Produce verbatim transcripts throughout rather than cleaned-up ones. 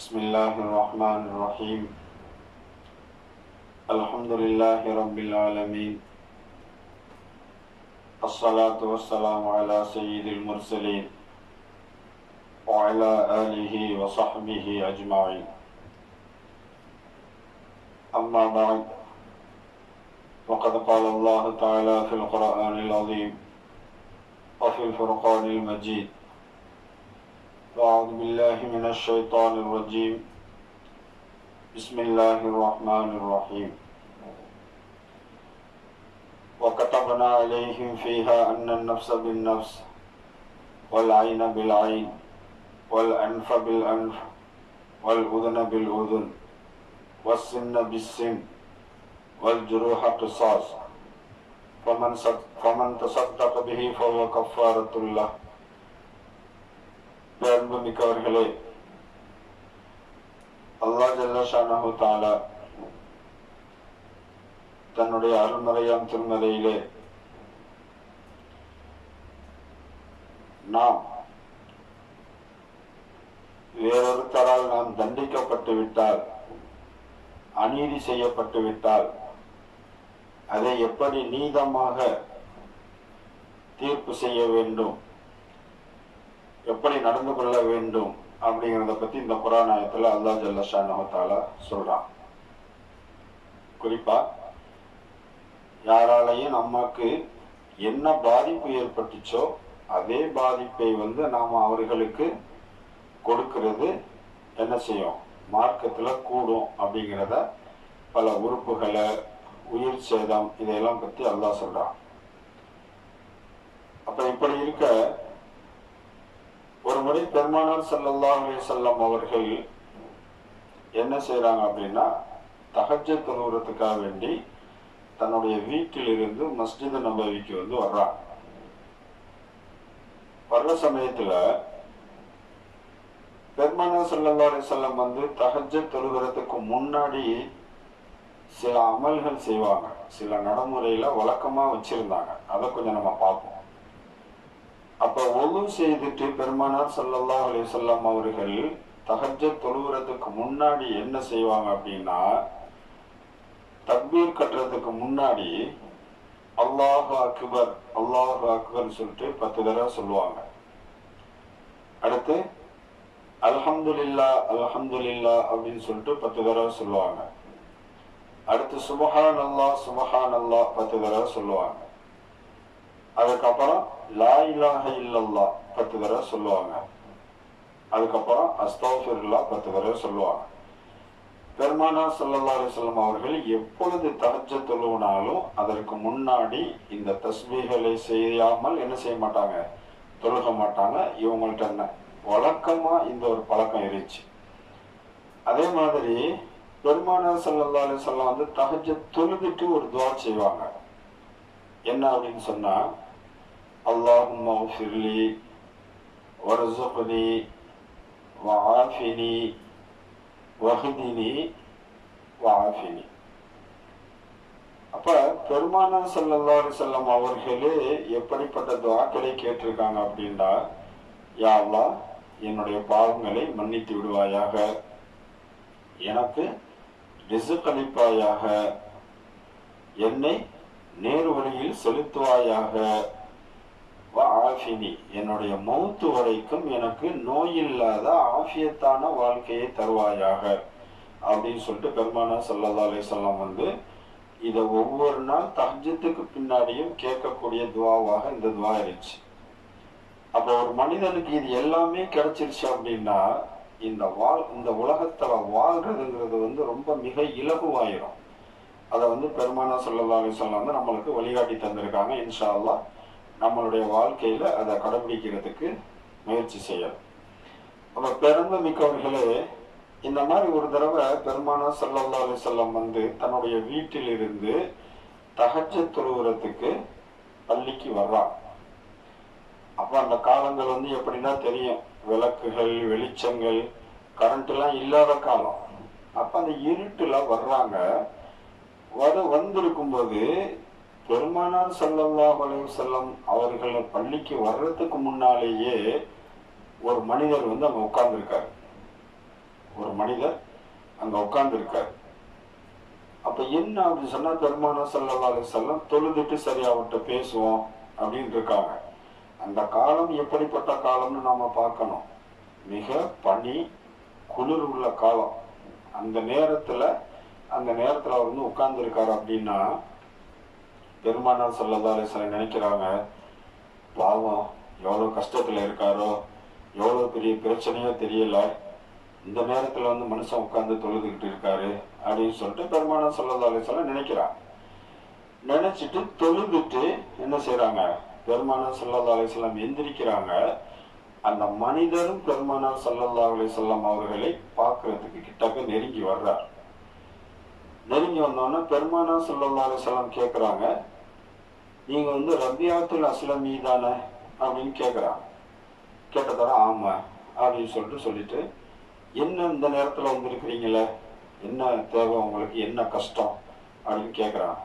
بسم الله الرحمن الرحيم. الحمد لله رب العالمين، الصلاة والسلام على سيد المرسلين وعلى آله وصحبه أجمعين. أما بعد، وقد قال الله تعالى في القرآن العظيم وفي الفرقان المجيد: أعوذ بالله من الشيطان الرجيم، بسم الله الرحمن الرحيم. وكتبنا عليهم فيها أن النفس بالنفس والعين بالعين والأنف بالأنف والأذن بالأذن والسن بالسن والجروح قصاص، فمن فمن تصدق به فهو كفارة له. பேரன்புமிக்கவர்களே, அல்லாஹ் ஜல்ல ஷானஹு தஆலா தன்னுடைய அருள்மறையாம் திருமறையிலே நாம் வேறொருத்தரால் நாம் தண்டிக்கப்பட்டு விட்டால், அநீதி செய்யப்பட்டு விட்டால், அதை எப்படி நீதமாக தீர்ப்பு செய்ய வேண்டும், எப்படி நடந்து கொள்ள வேண்டும் அப்படிங்கிறத பத்தி இந்த குர்ஆன் ஆயத்துல அல்லாஹ் ஜல்ல ஷானஹு தஆலா சொல்றான். குறிப்பா யாராலையும் நமக்கு என்ன பாதிப்பு ஏற்பட்டுச்சோ அதே பாதிப்பை வந்து நாம அவர்களுக்கு கொடுக்கிறது என்ன செய்யும், மார்க்கத்துல கூடும் அப்படிங்கிறத, பல உறுப்புகளை, உயிர் சேதம், இதையெல்லாம் பத்தி அல்லாஹ் சொல்றான். அப்ப இப்படி இருக்க, ஒரு முறை பெருமானார் ஸல்லல்லாஹு அலைஹி வஸல்லம் அவர்கள் என்ன செய்யறாங்க அப்படின்னா, தஹஜ்ஜத் தொழுகிறதுக்காக வேண்டி தன்னுடைய வீட்டிலிருந்து மஸ்ஜித் நபவிக்கு வந்து வர்றாங்க. வர்ற சமயத்துல பெருமானார் ஸல்லல்லாஹு அலைஹி வஸல்லம் வந்து தஹஜ்ஜத் தொழுகிறதுக்கு முன்னாடி சில அமல்கள் செய்வாங்க, சில நடைமுறையில வழக்கமா வச்சிருந்தாங்க. அதை கொஞ்சம் நம்ம பார்ப்போம். அப்ப ஒது செய்துட்டு பெருமானார் ஸல்லல்லாஹு அலைஹி வஸல்லம் அவர்கள் தஹஜ்ஜத் தொழுகிறதுக்கு முன்னாடி என்ன செய்வாங்க அப்படின்னா, தக்பீர் கட்டுறதுக்கு முன்னாடி அல்லாஹு அக்பர் அல்லாஹு அக்பர் சொல்லிட்டு பத்து தடவை சொல்லுவாங்க. அடுத்து அல்ஹம்துலில்லாஹ் அல்ஹம்துலில்லாஹ் அப்படின்னு சொல்லிட்டு பத்து தடவை சொல்லுவாங்க. அடுத்து சுப்ஹானல்லாஹ் சுப்ஹானல்லாஹ் பத்து தடவை சொல்லுவாங்க. அதுக்கப்புறம் லா இலாஹ இல்லல்லாஹ் பத்து தடவை சொல்லுவாங்க. அதுக்கப்புறம் அஸ்தக்ஃபிருல்லாஹ் பத்து தடவை சொல்லுவாங்க. பெருமானார் ஸல்லல்லாஹு அலைஹி வஸல்லம் அவர்கள் எப்பொழுது தஹஜ்ஜத் தொழுவினாலும் அதற்கு முன்னாடி இந்த தஸ்பீஹ்களை செய்யாமல் என்ன செய்ய மாட்டாங்க, தொழுக மாட்டாங்க. இவங்கள்ட்ட என்ன வழக்கமா இந்த ஒரு பழக்கம் இருந்துச்சு. அதே மாதிரி பெருமானார் ஸல்லல்லாஹு அலைஹி வஸல்லம் வந்து தஹஜ்ஜத் தொழுதுட்டு ஒரு துஆ செய்வாங்க. என்ன அப்படின்னு சொன்னா, அல்லாஹும்ம ஃபிர்லி வர்ஸுக்னி வஆஃபினி வஹ்தினி வஆஃபினி. அப்ப பெருமானார் ஸல்லல்லாஹு அலைஹி வஸல்லம் அவர்களே எப்படிப்பட்ட துஆக்களை கேட்டிருக்காங்க அப்படின்னா, யா அல்லாஹ், என்னுடைய பாவங்களை மன்னித்து விடுவாயாக, எனக்கு ரிஸ்க் அளிப்பாயாக, என்னை நேரு வழியில் செலுத்துவாயாக, வஆஃபினி, என்னுடைய மௌத்து வரைக்கும் எனக்கு நோயில்லாத ஆஃபியத்தான வாழ்க்கையை தருவாயாக அப்படின்னு சொல்லிட்டு பெருமானார் ஸல்லல்லாஹு அலைஹி வஸல்லம் வந்து இதை ஒவ்வொரு நாள் தஹஜ்ஜத்துக்கு பின்னாடியும் கேட்கக்கூடிய துஆவாக இந்த துஆ இருந்துச்சு. அப்போ ஒரு மனிதனுக்கு இது எல்லாமே கிடைச்சிருச்சு அப்படின்னா, இந்த வாழ் இந்த உலகத்துல வாழ்றதுங்கிறது வந்து ரொம்ப மிக இலகுவாயிரும். அதை வந்து பெருமானார் ஸல்லல்லாஹு அலைஹி வஸல்லம் வந்து நம்மளுக்கு வழிகாட்டி தந்திருக்காங்க. இன்ஷா அல்லாஹ் நம்மளுடைய வாழ்க்கையில அதை கடைபிடிக்கிறதுக்கு முயற்சி செய்யணும். அப்ப பெருமை மிக்கவர்களே, இந்த மாதிரி ஒரு தடவை பெருமானார் ஸல்லல்லாஹு அலைஹி வஸல்லம் வந்து தன்னுடைய வீட்டில் இருந்து தஹஜ்ஜத் தொழுகிறதுக்கு பள்ளிக்கு வர்றாங்க. அப்ப அந்த காலங்கள் வந்து எப்படின்னா தெரியும், விளக்குகள், வெளிச்சங்கள், கரண்ட் எல்லாம் இல்லாத காலம். அப்ப அந்த இருட்டுல வர்றாங்க. வர வந்திருக்கும் போது பெருமானார் ஸல்லல்லாஹு அலைஹி வஸல்லம் அவர்கள் பள்ளிக்கு வர்றதுக்கு முன்னாலேயே ஒரு மனிதர் வந்து அங்க உட்கார்ந்துருக்காரு. ஒரு மனிதர் அங்க உட்கார்ந்து இருக்கார். அப்ப என்ன அப்படின்னு சொன்னா, பெருமானார் ஸல்லல்லாஹு அலைஹி வஸல்லம் தொழுதுட்டு சரி அவர்கிட்ட பேசுவோம் அப்படின்னு இருக்காங்க. அந்த காலம் எப்படிப்பட்ட காலம்னு நாம பார்க்கணும். மிக பனி குளிர் உள்ள காலம். அந்த நேரத்துல அந்த நேரத்துல அவர் வந்து உட்கார்ந்து இருக்காரு அப்படின்னா, பெருமானார் ஸல்லல்லாஹு அலைஹி வஸல்லம் நினைக்கிறாங்க, பாவம் எவ்வளவு கஷ்டத்துல இருக்காரோ, எவ்வளவு பெரிய பிரச்சனையோ தெரியல, இந்த நேரத்துல வந்து மனுஷன் உட்கார்ந்து தொழுதுகிட்டு இருக்காரு அப்படின்னு சொல்லிட்டு பெருமானார் ஸல்லல்லாஹு அலைஹி வஸல்லம் நினைக்கிறாங்க. நினைச்சிட்டு தொழுதுட்டு என்ன செய்யறாங்க, பெருமானார் ஸல்லல்லாஹு அலைஹி வஸல்லம் எந்திரிக்கிறாங்க. அந்த மனிதரும் பெருமானார் ஸல்லல்லாஹு அலைஹி வஸல்லம் அவர்களை பார்க்கறதுக்கு கிட்டக்க நெருங்கி வர்றார். நெருங்கி வந்தோன்னா பெருமானார் ஸல்லல்லாஹு அலைஹி வஸல்லம் கேட்குறாங்க, நீங்க வந்து ரபியாத்துல் அஸ்லமி தானே அப்படின்னு கேட்குறாங்க. கேட்டதோட ஆமா அப்படின்னு சொல்லிட்டு சொல்லிட்டு, என்ன இந்த நேரத்தில் வந்திருக்கிறீங்களே, என்ன தேவை உங்களுக்கு, என்ன கஷ்டம் அப்படின்னு கேட்குறாங்க.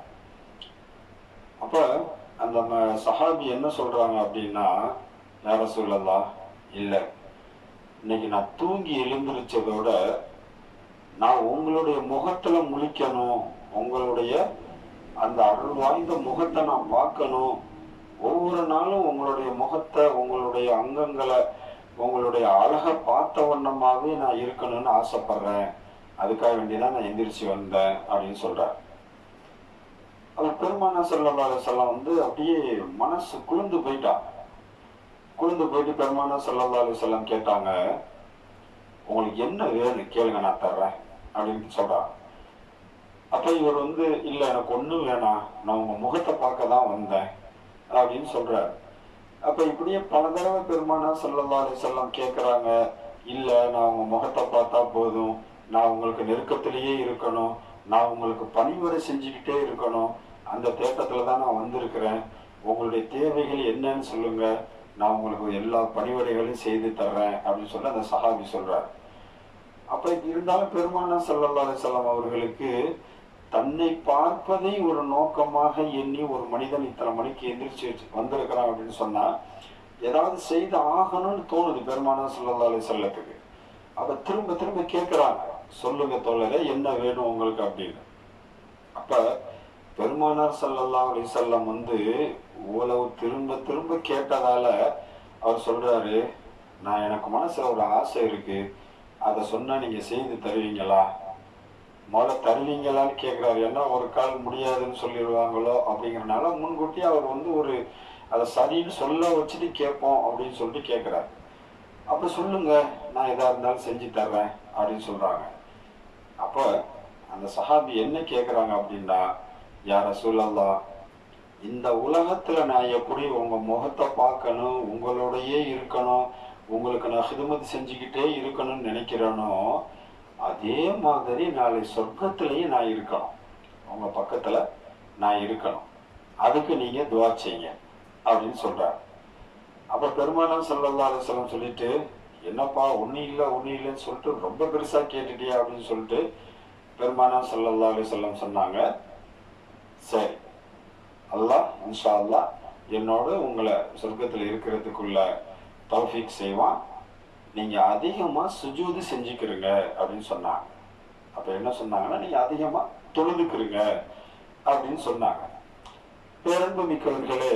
அப்போ அந்த சஹாபி என்ன சொல்றாங்க அப்படின்னா, யா ரசூலல்லாஹ், இல்லை, இன்னைக்கு நான் தூங்கி எழுந்திருச்சதோட நான் உங்களுடைய முகத்துல முழிக்கணும், உங்களுடைய அந்த அருள் வாய்ந்த முகத்தை நான் பார்க்கணும், ஒவ்வொரு நாளும் உங்களுடைய முகத்தை, உங்களுடைய அங்கங்களை, உங்களுடைய அழகை பார்த்த வண்ணமாவே நான் இருக்கணும்னு ஆசைப்படுறேன், அதுக்காக வேண்டிதான் நான் எந்திரிச்சு வந்தேன் அப்படின்னு சொல்றார். அவர் பெருமானார் ஸல்லல்லாஹு அலைஹி வஸல்லம் வந்து அப்படியே மனசு குளிர்ந்து போயிட்டான். குளிர்ந்து போயிட்டு பெருமானார் ஸல்லல்லாஹு அலைஹி வஸல்லம் கேட்டாங்க, உங்களுக்கு என்ன வேணும் கேளுங்க, நான் தர்றேன் அப்படின்னு சொல்றாங்க. அப்ப இவர் வந்து, இல்லை எனக்கு ஒண்ணும் வேணாம், நான் உங்க முகத்தை பார்க்க தான் வந்தேன் அப்படின்னு சொல்றாரு. அப்ப இப்படியே பல தடவை பெருமானார் ஸல்லல்லாஹு அலைஹி வஸல்லம் கேட்கறாங்க, இல்ல நான் உங்க முகத்தை பார்த்தா போதும், நான் உங்களுக்கு நெருக்கத்திலேயே இருக்கணும், நான் உங்களுக்கு பணிவிடை செஞ்சுக்கிட்டே இருக்கணும், அந்த தேட்டத்துல தான் நான் வந்திருக்கிறேன், உங்களுடைய தேவைகள் என்னன்னு சொல்லுங்க, நான் உங்களுக்கு எல்லா பணிவிடைகளையும் செய்து தர்றேன் அப்படின்னு சொல்லி அந்த சஹாபி சொல்றாரு. அப்ப இருந்தாலும் பெருமானார் ஸல்லல்லாஹு அலைஹி வஸல்லம் அவர்களுக்கு தன்னை பார்ப்பதை ஒரு நோக்கமாக எண்ணி ஒரு மனிதன் இத்தனை மணிக்கு எந்திரிச்சு வந்திருக்கிறான் அப்படின்னு சொன்னா ஏதாவது செய்து ஆகணும்னு தோணுது பெருமானார் ஸல்லல்லாஹு அலைஹி வஸல்லத்துக்கு. அப்ப திரும்ப திரும்ப கேட்கிறாங்க, சொல்லுங்க தோழரே, என்ன வேணும் உங்களுக்கு அப்படின்னு. அப்ப பெருமானார் ஸல்லல்லாஹு அலைஹி வஸல்லம் வந்து இவ்வளவு திரும்ப திரும்ப கேட்டதால அவர் சொல்றாரு, நான் எனக்கு மனசுல ஒரு ஆசை இருக்கு, அதை சொன்னா நீங்க செய்து தருவீங்களா, முதல்ல தருவீங்களான்னு கேட்கிறாரு. ஏன்னா ஒரு கால் முடியாதுன்னு சொல்லிடுவாங்களோ அப்படிங்கிறனால முன்கூட்டி அவர் வந்து ஒரு அதை சரின்னு சொல்ல வச்சுட்டு கேட்போம் அப்படின்னு சொல்லிட்டு கேட்கிறாரு. அப்ப சொல்லுங்க, நான் எதா இருந்தாலும் செஞ்சு தர்றேன் அப்படின்னு சொல்றாங்க. அப்ப அந்த சஹாபி என்ன கேட்கிறாங்க அப்படின்னா, யா ரசூலல்லாஹ், இந்த உலகத்துல நான் எப்படி உங்க முகத்தை பார்க்கணும், உங்களோடையே இருக்கணும், உங்களுக்கு நான் ஹிதமத் செஞ்சுக்கிட்டே இருக்கணும்னு நினைக்கிறேனோ, அதே மாதிரி நாளை சொர்க்கத்திலேயே நான் இருக்கணும், உங்க பக்கத்துல நான் இருக்கணும், அதுக்கு நீங்க துவா செய்யுங்க அப்படின்னு சொல்றாரு. அப்ப பெருமானார் ஸல்லல்லாஹு அலைஹி வஸல்லம் சொல்லிட்டு, என்னப்பா ஒண்ணு இல்லை ஒண்ணு இல்லைன்னு சொல்லிட்டு ரொம்ப பெருசா கேட்டுட்டியா அப்படின்னு சொல்லிட்டு பெருமானார் ஸல்லல்லாஹு அலைஹி வஸல்லம் சொன்னாங்க, சரி, அல்லாஹ் இன்ஷா அல்லாஹ் என்னோட உங்களை சொர்க்கத்துல இருக்கிறதுக்குள்ள தௌஃபீக் செய்வான், நீங்க அதிகமா சுஜூது செஞ்சுக்கிறீங்க அப்படின்னு சொன்னாங்க. அப்ப என்ன சொன்னாங்கன்னா, நீங்க அதிகமா தொழுதுக்கிறீங்க அப்படின்னு சொன்னாங்க. பேரன்பு மிக்கவர்களே,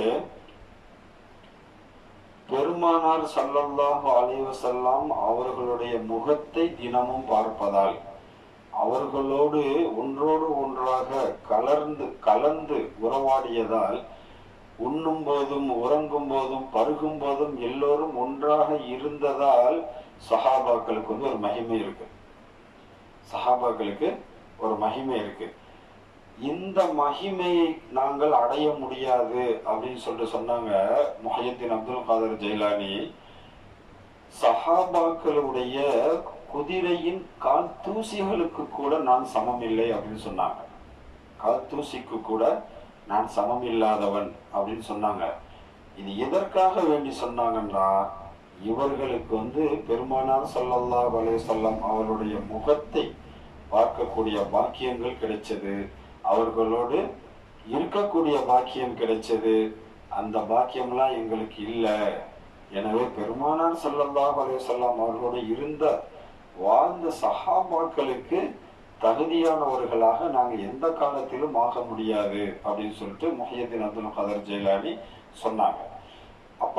பெருமானார் ஸல்லல்லாஹு அலைஹி வஸல்லம் அவர்களுடைய முகத்தை தினமும் பார்ப்பதால், அவர்களோடு ஒன்றோடு ஒன்றாக கலர்ந்து கலந்து உறவாடியதால், உண்ணும் போதும் உறங்கும் போதும் பருகும் போதும் எல்லோரும் ஒன்றாக இருந்ததால் சஹாபாக்களுக்கு வந்து ஒரு மகிமை இருக்கு. சஹாபாக்களுக்கு ஒரு மகிமை இருக்கு. இந்த மகிமையை நாங்கள் அடைய முடியாது அப்படின்னு சொல்லிட்டு சொன்னாங்க முஹையத்தீன் அப்துல் காதர் ஜெயிலானி. சஹாபாக்களுடைய குதிரையின் கால் தூசிகளுக்கு கூட நான் சமம் இல்லை அப்படின்னு சொன்னாங்க. கால் தூசிக்கு கூட நான் சமம் இல்லாதவன் அப்படின்னு சொன்னாங்க. இது எதற்காக வேண்டி சொன்னாங்கன்னா, இவர்களுக்கு வந்து பெருமானார் ஸல்லல்லாஹு அலைஹி வஸல்லம் அவருடைய முகத்தை பார்க்கக்கூடிய பாக்கியங்கள் கிடைச்சது, அவர்களோடு இருக்கக்கூடிய பாக்கியம் கிடைச்சது. அந்த பாக்கியம்லாம் எங்களுக்கு இல்லை. எனவே பெருமானார் ஸல்லல்லாஹு அலைஹி வஸல்லம் அவர்களோடு இருந்த வாழ்ந்த சஹாபாக்களுக்கு தகுதியானவர்களாக நாங்கள் எந்த காலத்திலும் ஆக முடியாது அப்படின்னு சொல்லிட்டு முஹியத்தீன் அப்துல் கதர் ஜெயிலானி சொன்னாங்க. அப்ப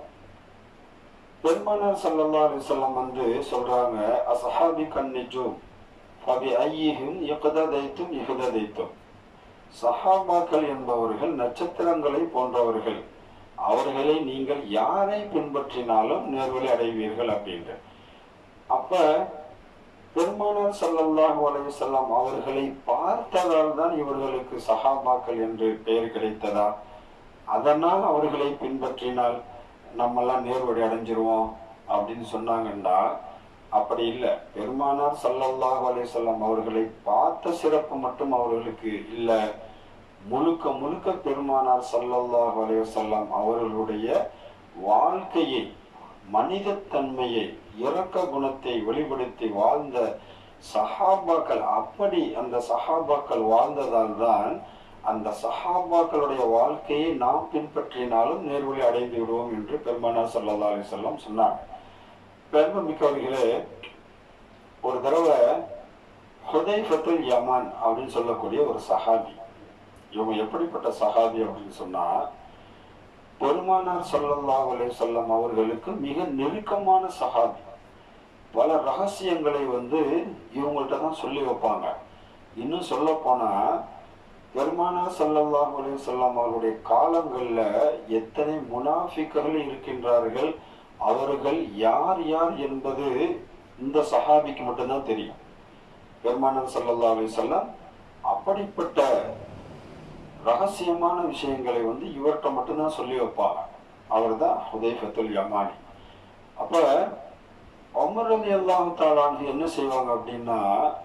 பெருமானார் ஸல்லல்லாஹு அலைஹி வஸல்லம் வந்து சொல்றாங்க, அஸ்ஹாபி கன்னிஜூம் ஃபபி ஐயிஹிம் இக்ததைத்தும் இஹ்ததைத்தும். சஹாபாக்கள் என்பவர்கள் நட்சத்திரங்களை போன்றவர்கள், அவர்களை நீங்கள் யாரை பின்பற்றினாலும் நேர்வழி அடைவீர்கள் அப்படின்ற. அப்ப பெருமானார் ஸல்லல்லாஹு அலைஹி வஸல்லம் அவர்களை பார்த்ததால் தான் இவர்களுக்கு சஹாபாக்கள் என்று பெயர் கிடைத்ததா? அதனால் அவர்களை பின்பற்றினால் நம்மெல்லாம் நேர்வழி அடைஞ்சிருவோம் அப்படின்னு சொன்னாங்கன்னா அப்படி இல்லை. பெருமானார் ஸல்லல்லாஹு அலைஹி வஸல்லம் அவர்களை பார்த்த சிறப்பு மட்டும் அவர்களுக்கு இல்லை, முழுக்க முழுக்க பெருமானார் ஸல்லல்லாஹு அலைஹி வஸல்லம் அவர்களுடைய வாழ்க்கையை, மனிதத்தன்மையை, இரக்க குணத்தை வெளிப்படுத்தி வாழ்ந்த சஹாபாக்கள். அப்படி அந்த சஹாபாக்கள் வாழ்ந்ததால் தான் அந்த சஹாபாக்களுடைய வாழ்க்கையை நாம் பின்பற்றினாலும் நேர்வழி அடைந்து விடுவோம் என்று பெருமானார் ஸல்லல்லாஹு அலைஹி வஸல்லம் சொன்னாங்க. பெருமை மிக்கவர்களே, ஒரு தடவை ஹுதைஃபத்துல் யமான் அப்படின்னு சொல்லக்கூடிய ஒரு சஹாபி, இவங்க எப்படிப்பட்ட சஹாபி அப்படின்னு சொன்னா, பெருமானார் ஸல்லல்லாஹு அலைஹி வஸல்லம் அவர்களுக்கு மிக நெருக்கமான சஹாபி. பல ரகசியங்களை வந்து இவங்கள்ட்ட தான் சொல்லி வைப்பாங்க. இன்னும் சொல்ல போனா பெருமானார் ஸல்லல்லாஹு அலைஹி வஸல்லம் அவருடைய காலங்கள்ல எத்தனை முனாஃபிக்குகள் இருக்கின்றார்கள், அவர்கள் யார் யார் என்பது இந்த சஹாபிக்கு மட்டும்தான் தெரியும். பெருமானார் ஸல்லல்லாஹு அலைஹி வஸல்லம் அப்படிப்பட்ட ரகசியமான விஷயங்களை வந்து இவர்கிட்ட மட்டும்தான் சொல்லி வைப்பாங்க. அவர் தான் ஹுதைஃபத்துல் யமானி. அப்ப உமர் ரலியல்லாஹு தஆலா அன்ஹு என்ன செய்வாங்க அப்படின்னா,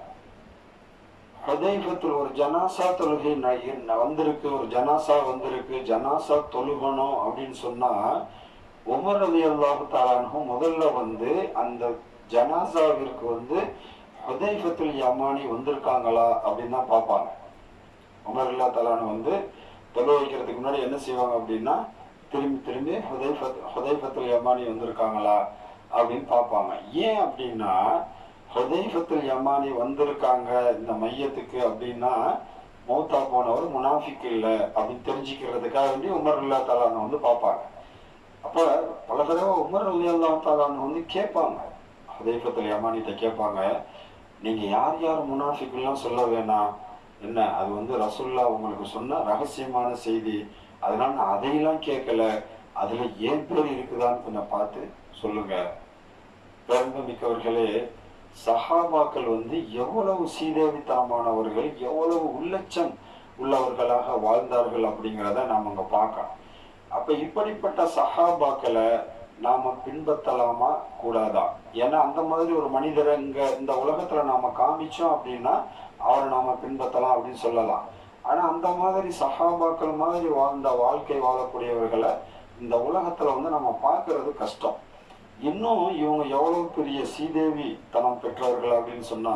ஹுதைஃபத்துல் ஒரு ஜனாசா தொழுகை வந்திருக்கு, ஒரு ஜனாசா வந்திருக்கு, ஜனாசா தொழுகணும் அப்படின்னு சொன்னா உமர் ரலியல்லாஹு தஆலா அன்ஹு முதல்ல வந்து அந்த ஜனாசாவிற்கு வந்து ஹுதைஃபத்துல் யமானி வந்திருக்காங்களா அப்படின்னு தான் பார்ப்பாங்க. உமர் ரலியல்லாஹு தஆலா அன்ஹு வந்து தொழு வைக்கிறதுக்கு முன்னாடி என்ன செய்வாங்க அப்படின்னா, திரும்பி திரும்பி ஹுதைஃபத் ஹுதைஃபத்துல் யமானி வந்திருக்காங்களா அப்படின்னு பார்ப்பாங்க. ஏன் அப்படின்னா, ஹுதைஃபத்துல் யமானி வந்திருக்காங்க இந்த மையத்துக்கு அப்படின்னா மௌத்தா போனவர் முனாஃபிக் இல்லை அப்படின்னு தெரிஞ்சுக்கிறதுக்காக வேண்டி உமர் ரலியல்லாஹு தஆலா அன்ஹு வந்து பார்ப்பாங்க. அப்ப பல தடவை உமர் ரலியல்லாஹு தஆலா அன்ஹு வந்து கேட்பாங்க, ஹுதைஃபத்துல் யமானிட்ட கேட்பாங்க, நீங்க யார் யார் முனாஃபிக்லாம் சொல்ல வேணாம், என்ன அது வந்து ரசூலுல்லாஹ் உங்களுக்கு சொன்ன ரகசியமான செய்தி, அதனால நான் அதையெல்லாம் கேட்கல, அதுல ஏன் பேர் இருக்குதான்னு கொஞ்சம் பார்த்து சொல்லுங்க. பெருமை மிக்கவர்களே, சஹாபாக்கள் வந்து எவ்வளவு சீதேவித்தனமானவர்கள், எவ்வளவு உள்ளச்சம் உள்ளவர்களாக வாழ்ந்தார்கள் அப்படிங்கிறத நாம் அங்க பார்க்கலாம். அப்ப இப்படிப்பட்ட சஹாபாக்களை நாம பின்பற்றலாமா கூடாதா? ஏன்னா அந்த மாதிரி ஒரு மனிதரை இங்க இந்த உலகத்துல நாம காமிச்சோம் அப்படின்னா அவரை நாம பின்பற்றலாம் அப்படின்னு சொல்லலாம். ஆனா அந்த மாதிரி சஹாபாக்கள் மாதிரி வாழ்ந்த வாழ்க்கை வாழக்கூடியவர்களை இந்த உலகத்துல வந்து நம்ம பார்க்கறது கஷ்டம். இன்னும் இவங்க எவ்வளவு பெரிய சீதேவி தனம் பெற்றவர்கள் அப்படின்னு சொன்னா,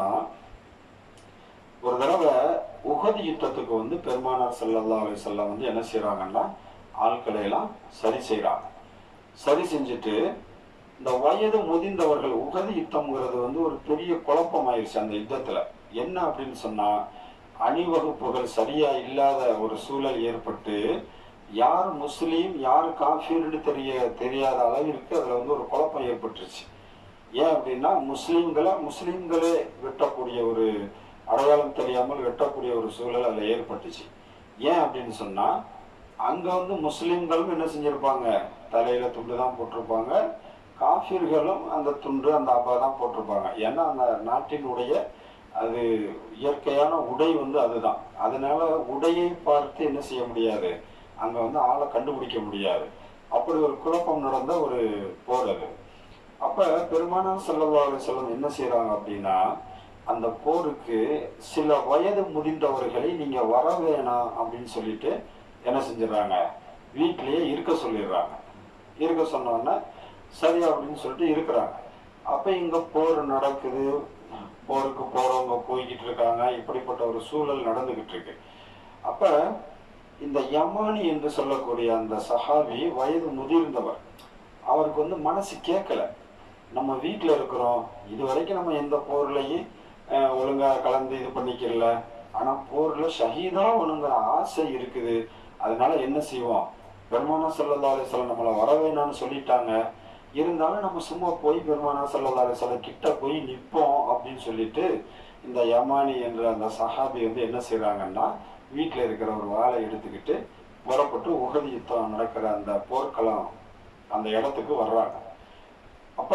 ஒரு தடவை உஹது யுத்தத்துக்கு வந்து பெருமானார் ஸல்லல்லாஹு அலைஹி வஸல்லம் வந்து என்ன செய்யறாங்கன்னா, ஆட்களை எல்லாம் சரி செய்யறாங்க. சரி செஞ்சுட்டு இந்த வயது முதிர்ந்தவர்கள், உஹது யுத்தம்ங்கிறது வந்து ஒரு பெரிய குழப்பம் ஆயிடுச்சு அந்த யுத்தத்துல. என்ன அப்படின்னு சொன்னா, அணிவகுப்புகள் சரியா இல்லாத ஒரு சூழல் ஏற்பட்டு யார் முஸ்லீம் யார் காஃபிர்னு தெரிய தெரியாத அளவிற்கு அதுல வந்து ஒரு குழப்பம் ஏற்பட்டுருச்சு. ஏன் அப்படின்னா, முஸ்லீம்களை முஸ்லீம்களே வெட்டக்கூடிய ஒரு அடையாளம் தெரியாமல் வெட்டக்கூடிய ஒரு சூழல் அதுல ஏற்பட்டுச்சு. ஏன் அப்படின்னு சொன்னா, அங்க வந்து முஸ்லீம்களும் என்ன செஞ்சிருப்பாங்க, தலையில துண்டு தான் போட்டிருப்பாங்க, காஃபிர்களும் அந்த துண்டு அந்த அப்பா தான் போட்டிருப்பாங்க. ஏன்னா அந்த நாட்டினுடைய அது இயற்கையான உடை வந்து அதுதான். அதனால உடையை பார்த்து என்ன செய்ய முடியாது, அங்க வந்து ஆளை கண்டுபிடிக்க முடியாது. அப்படி ஒரு குழப்பம் நடந்த ஒரு போர் அது. அப்ப பெருமானார் ஸல்லல்லாஹு அலைஹி வஸல்லம் என்ன செய்யறாங்க அப்படின்னா, அந்த போருக்கு சில வயது முதிர்ந்தவர்களை நீங்க வர வேணாம் அப்படின்னு சொல்லிட்டு என்ன செஞ்சிடறாங்க, வீட்டிலேயே இருக்க சொல்லிடுறாங்க. இருக்க சொன்னோன்னா சரி அப்படின்னு சொல்லிட்டு இருக்கிறாங்க. அப்ப இங்க போர் நடக்குது, போருக்கு போறவங்க போய்கிட்டு இருக்காங்க, இப்படிப்பட்ட ஒரு சூழல் நடந்துகிட்டு இருக்கு. அப்ப இந்த யமானி என்று சொல்லக்கூடிய அந்த சஹாபி வயது முதிர்ந்தவர், அவருக்கு வந்து மனசு கேட்கல, நம்ம வீட்டில் இருக்கிறோம், இது வரைக்கும் நம்ம எந்த போர்லையும் ஒழுங்காக கலந்து இது பண்ணிக்கல. ஆனால் போரில் ஷஹீதாகணுங்கிற ஆசை இருக்குது. அதனால என்ன செய்வோம், பெருமானார் ஸல்லல்லாஹு அலைஹி வஸல்லம் நம்மளை வர வேணாம்னு சொல்லிட்டாங்க, இருந்தாலும் நம்ம சும்மா போய் பெருமானார் ஸல்லல்லாஹு அலைஹி வஸல்லம் கிட்ட போய் நிற்போம் அப்படின்னு சொல்லிட்டு இந்த யமானி என்ற அந்த சஹாபி வந்து என்ன செய்கிறாங்கன்னா, வீட்டில் இருக்கிற ஒரு வாளை எடுத்துக்கிட்டு புறப்பட்டு உஹது யுத்தம் நடக்கிற அந்த போர்க்களம் அந்த இடத்துக்கு வர்றாங்க. அப்ப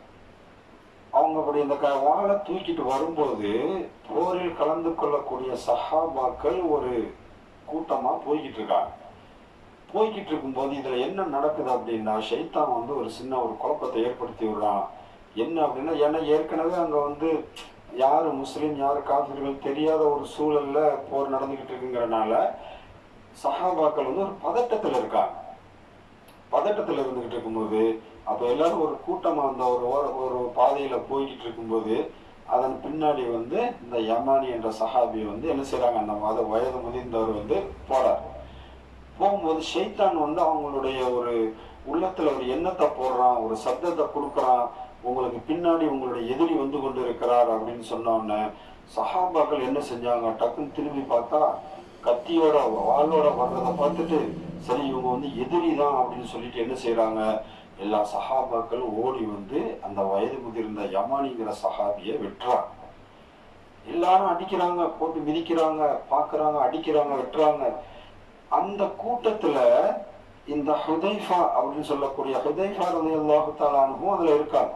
அவங்க அப்படி இந்த க வாளை தூக்கிட்டு வரும்போது போரில் கலந்து கொள்ளக்கூடிய சஹாபாக்கள் ஒரு கூட்டமா போய்கிட்டு இருக்காங்க. போய்கிட்டு இருக்கும்போது இதுல என்ன நடக்குது அப்படின்னா, ஷைத்தான் வந்து ஒரு சின்ன ஒரு குழப்பத்தை ஏற்படுத்தி விடுறான். என்ன அப்படின்னா, ஏன்னா ஏற்கனவே அங்க வந்து யாரு முஸ்லீம் யாரு காஃபிர்கள் தெரியாத ஒரு சூழல்ல போர் நடந்துகிட்டு இருக்குங்கிறனால சஹாபாக்கள் வந்து ஒரு பதட்டத்துல இருக்காங்க. பதட்டத்துல இருந்துகிட்டு இருக்கும்போது அப்ப எல்லாரும் ஒரு கூட்டமா அந்த ஒரு ஒரு பாதையில போய்கிட்டு இருக்கும்போது அதன் பின்னாடி வந்து இந்த யமானி என்ற சஹாபி வந்து என்ன செய்யறாங்க, அந்த மத வயது முதிர்ந்தவர் வந்து போறார். போகும்போது ஷைத்தான் வந்து அவங்களுடைய ஒரு உள்ளத்துல ஒரு எண்ணத்தை போடுறான், ஒரு சப்தத்தை கொடுக்குறான், உங்களுக்கு பின்னாடி உங்களுடைய எதிரி வந்து கொண்டு இருக்கிறார் அப்படின்னு சொன்னோன்னே சஹாபாக்கள் என்ன செஞ்சாங்க, டக்குன்னு திரும்பி பார்த்தா கத்தியோட வாளோட வர்றதை பார்த்துட்டு சரி இவங்க வந்து எதிரி தான் அப்படின்னு சொல்லிட்டு என்ன செய்யறாங்க, எல்லா சஹாபாக்களும் ஓடி வந்து அந்த வயது முதிர்ந்த யமானிங்கிற சஹாபியை வெட்டுறாங்க. எல்லாரும் அடிக்கிறாங்க, போட்டு மிதிக்கிறாங்க, பாக்குறாங்க, அடிக்கிறாங்க, வெட்டுறாங்க. அந்த கூட்டத்துல இந்த ஹுதைஃபா அப்படின்னு சொல்லக்கூடிய ஹுதைஃபா ரலியல்லாஹு தஆலா அன்ஹு அதுல இருக்காங்க.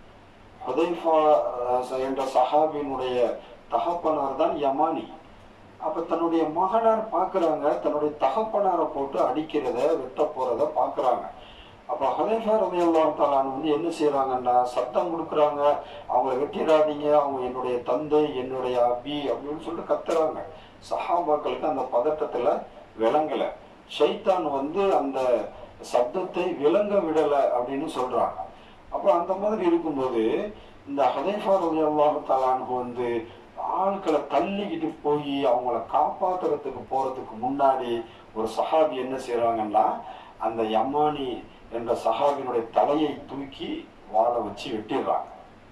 ஹுதைஃபா என்ற சஹாபியினுடைய தகப்பனார் தான் யமானி. அப்ப தன்னுடைய மகனார் பாக்குறாங்க, தன்னுடைய தகப்பனாரை போட்டு அடிக்கிறத வெட்ட போறத பாக்குறாங்க. அப்ப ஹுதைஃபா ரலியல்லாஹு தஆலா வந்து என்ன செய்யறாங்கன்னா சத்தம் கொடுக்குறாங்க, அவங்கள வெட்டிடாதீங்க, அவங்க என்னுடைய தந்தை என்னுடைய அபி அப்படின்னு சொல்லிட்டு கத்துறாங்க. சஹாபாக்களுக்கு அந்த பதட்டத்துல விளங்கல, ஷைத்தான் வந்து அந்த சப்தத்தை விளங்க விடல அப்படின்னு சொல்றாங்க. அப்ப அந்த மாதிரி இருக்கும்போது இந்த ஹுதைஃபா ரலியல்லாஹு தஆலா வந்து ஆட்களை தள்ளிக்கிட்டு போய் அவங்கள காப்பாத்துறதுக்கு போறதுக்கு முன்னாடி ஒரு சஹாபி என்ன செய்யறாங்கன்னா அந்த யமானி என்ற சஹாபியினுடைய தலையை தூக்கி வாழ வச்சு வெட்டிடுறாங்க.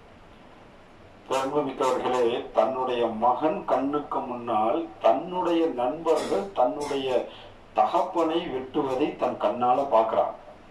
பெருமைமிக்கவர்களே, தன்னுடைய மகன் கண்ணுக்கு முன்னால் தன்னுடைய நண்பர்கள் தன்னுடைய தகப்பனை வெட்டுவதை தன் கண்ணால பாக்குறாங்க,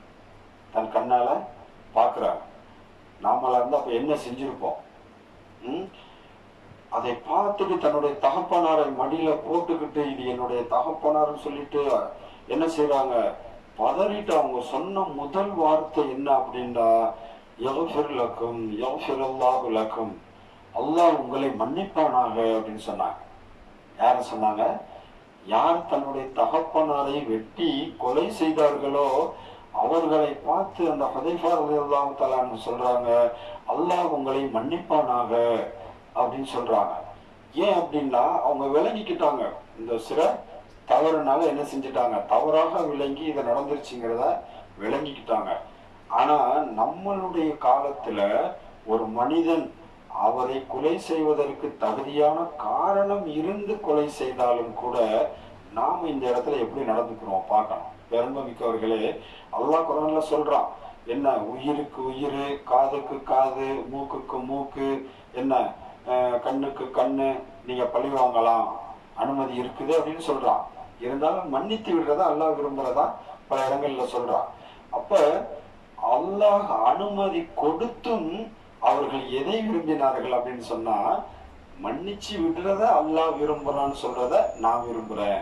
தன் கண்ணால பாக்குறாங்க. நாமளா இருந்தா அப்ப என்ன செஞ்சிருப்போம்? உம் அதை பார்த்துட்டு தன்னுடைய தகப்பனாரை மடியில போட்டுக்கிட்டு இது என்னுடைய தகப்பனார்னு சொல்லிட்டு என்ன செய்யறாங்க, பதறிட்டு அவங்க சொன்ன முதல் வார்த்தை என்ன அப்படின்னா, யக்ஃபிர் லக்கும் யக்ஃபிருல்லாஹு லக்கும், அல்லாஹ் உங்களை மன்னிப்பானாக அப்படின்னு சொன்னாங்க. யார சொன்னாங்க? யார் தன்னுடைய தகப்பனாரை வெட்டி கொலை செய்தார்களோ அவர்களை பார்த்து அந்த ஹுதைஃபா ரலியல்லாஹு தஆலா சொல்றாங்க, அல்லாஹ் உங்களை மன்னிப்பானாக அப்படின்னு சொல்றாங்க. ஏன் அப்படின்னா அவங்க விளங்கிக்கிட்டாங்க, இந்த சில தவறுனால என்ன செஞ்சுட்டாங்க, தவறாக விளங்கி இதை நடந்துருச்சுங்கிறத விளங்கிக்கிட்டாங்க. ஆனா நம்மளுடைய காலத்துல ஒரு மனிதன் அவரை கொலை செய்வதற்கு தகுதியான காரணம் இருந்து கொலை செய்தாலும் கூட நாம இந்த இடத்துல எப்படி நடந்துக்கிறோம் பார்க்கணும். பெருமைமிக்கவர்களே, அல்லாஹ் குர்ஆன்ல சொல்றான், என்ன உயிருக்கு உயிர், காதுக்கு காது, மூக்குக்கு மூக்கு, என்ன கண்ணுக்கு கண்ணு, நீங்க பழி வாங்கலாம், அனுமதி இருக்குது அப்படின்னு சொல்றான். இருந்தாலும் மன்னித்து விடுறதா அல்லாஹ் விரும்புறதா பல இடங்கள்ல சொல்றான். அப்ப அல்லாஹ் அனுமதி கொடுத்தும் அவர்கள் எதை விரும்பினார்கள் அப்படின்னு சொன்னா, மன்னிச்சு விடுறத அல்லாஹ் விரும்புறான்னு சொல்றத நான் விரும்புறேன்.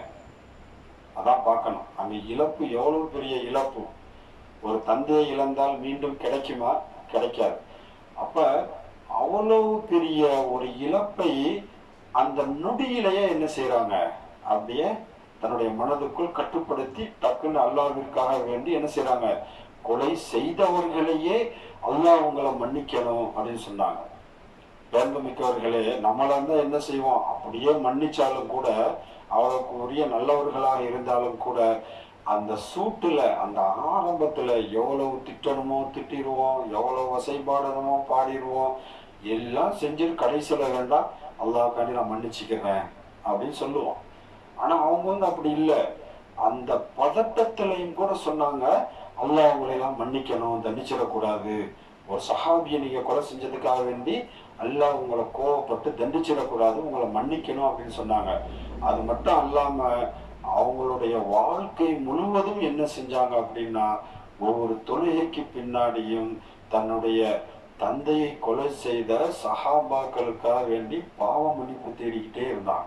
அதான் பார்க்கணும். அங்க இழப்பு எவ்வளவு பெரிய இழப்பு. ஒரு தந்தையை இழந்தால் மீண்டும் கிடைக்குமா? கிடைக்காது. அப்ப அவ்வளவு பெரிய ஒரு இழப்பை அந்த நொடியிலேயே என்ன செய்யறாங்க, அப்படியே தன்னுடைய மனதுக்குள் கட்டுப்படுத்தி டக்குன்னு அல்லாஹ்விற்காக வேண்டி என்ன செய்யறாங்க, கொலை செய்தவர்களையே அல்லாஹ் உங்களை மன்னிக்கணும் அப்படின்னு சொன்னாங்க. பேர்மிக்கவர்களே, நம்மள இருந்தா என்ன செய்வோம், அப்படியே மன்னிச்சாலும் கூட அவருக்கு உரிய நல்லவர்களாக இருந்தாலும் கூட அந்த சூட்டுல அந்த ஆரம்பத்துல எவ்வளவு திட்டணுமோ திட்டிடுவோம், எவ்வளவு வசைபாடணுமோ பாடிடுவோம், எல்லாம் செஞ்சுட்டு கடைசியில வேண்டாம் அல்லாஹ்காண்டி நான் மன்னிச்சுக்கிறேன் அப்படின்னு சொல்லுவோம். ஆனா அவங்க வந்து அப்படி இல்லை, அந்த பதட்டத்திலையும் கூட சொன்னாங்க, அல்லாஹ் அவங்களை எல்லாம் மன்னிக்கணும், தண்டிச்சிடக்கூடாது, ஒரு சஹாபியை நீங்க கொலை செஞ்சதுக்காக வேண்டி அல்லாஹ் உங்களை கோவப்பட்டு தண்டிச்சிடக்கூடாது, உங்களை மன்னிக்கணும் அப்படின்னு சொன்னாங்க. அது மட்டும் அல்லாம அவங்களுடைய வாழ்க்கை முழுவதும் என்ன செஞ்சாங்க அப்படின்னா, ஒவ்வொரு தொழுகைக்கு பின்னாடியும் தன்னுடைய தந்தையை கொலை செய்த சஹாபாக்களுக்காக வேண்டி பாவ மன்னிப்பு தேடிக்கிட்டே இருந்தாங்க.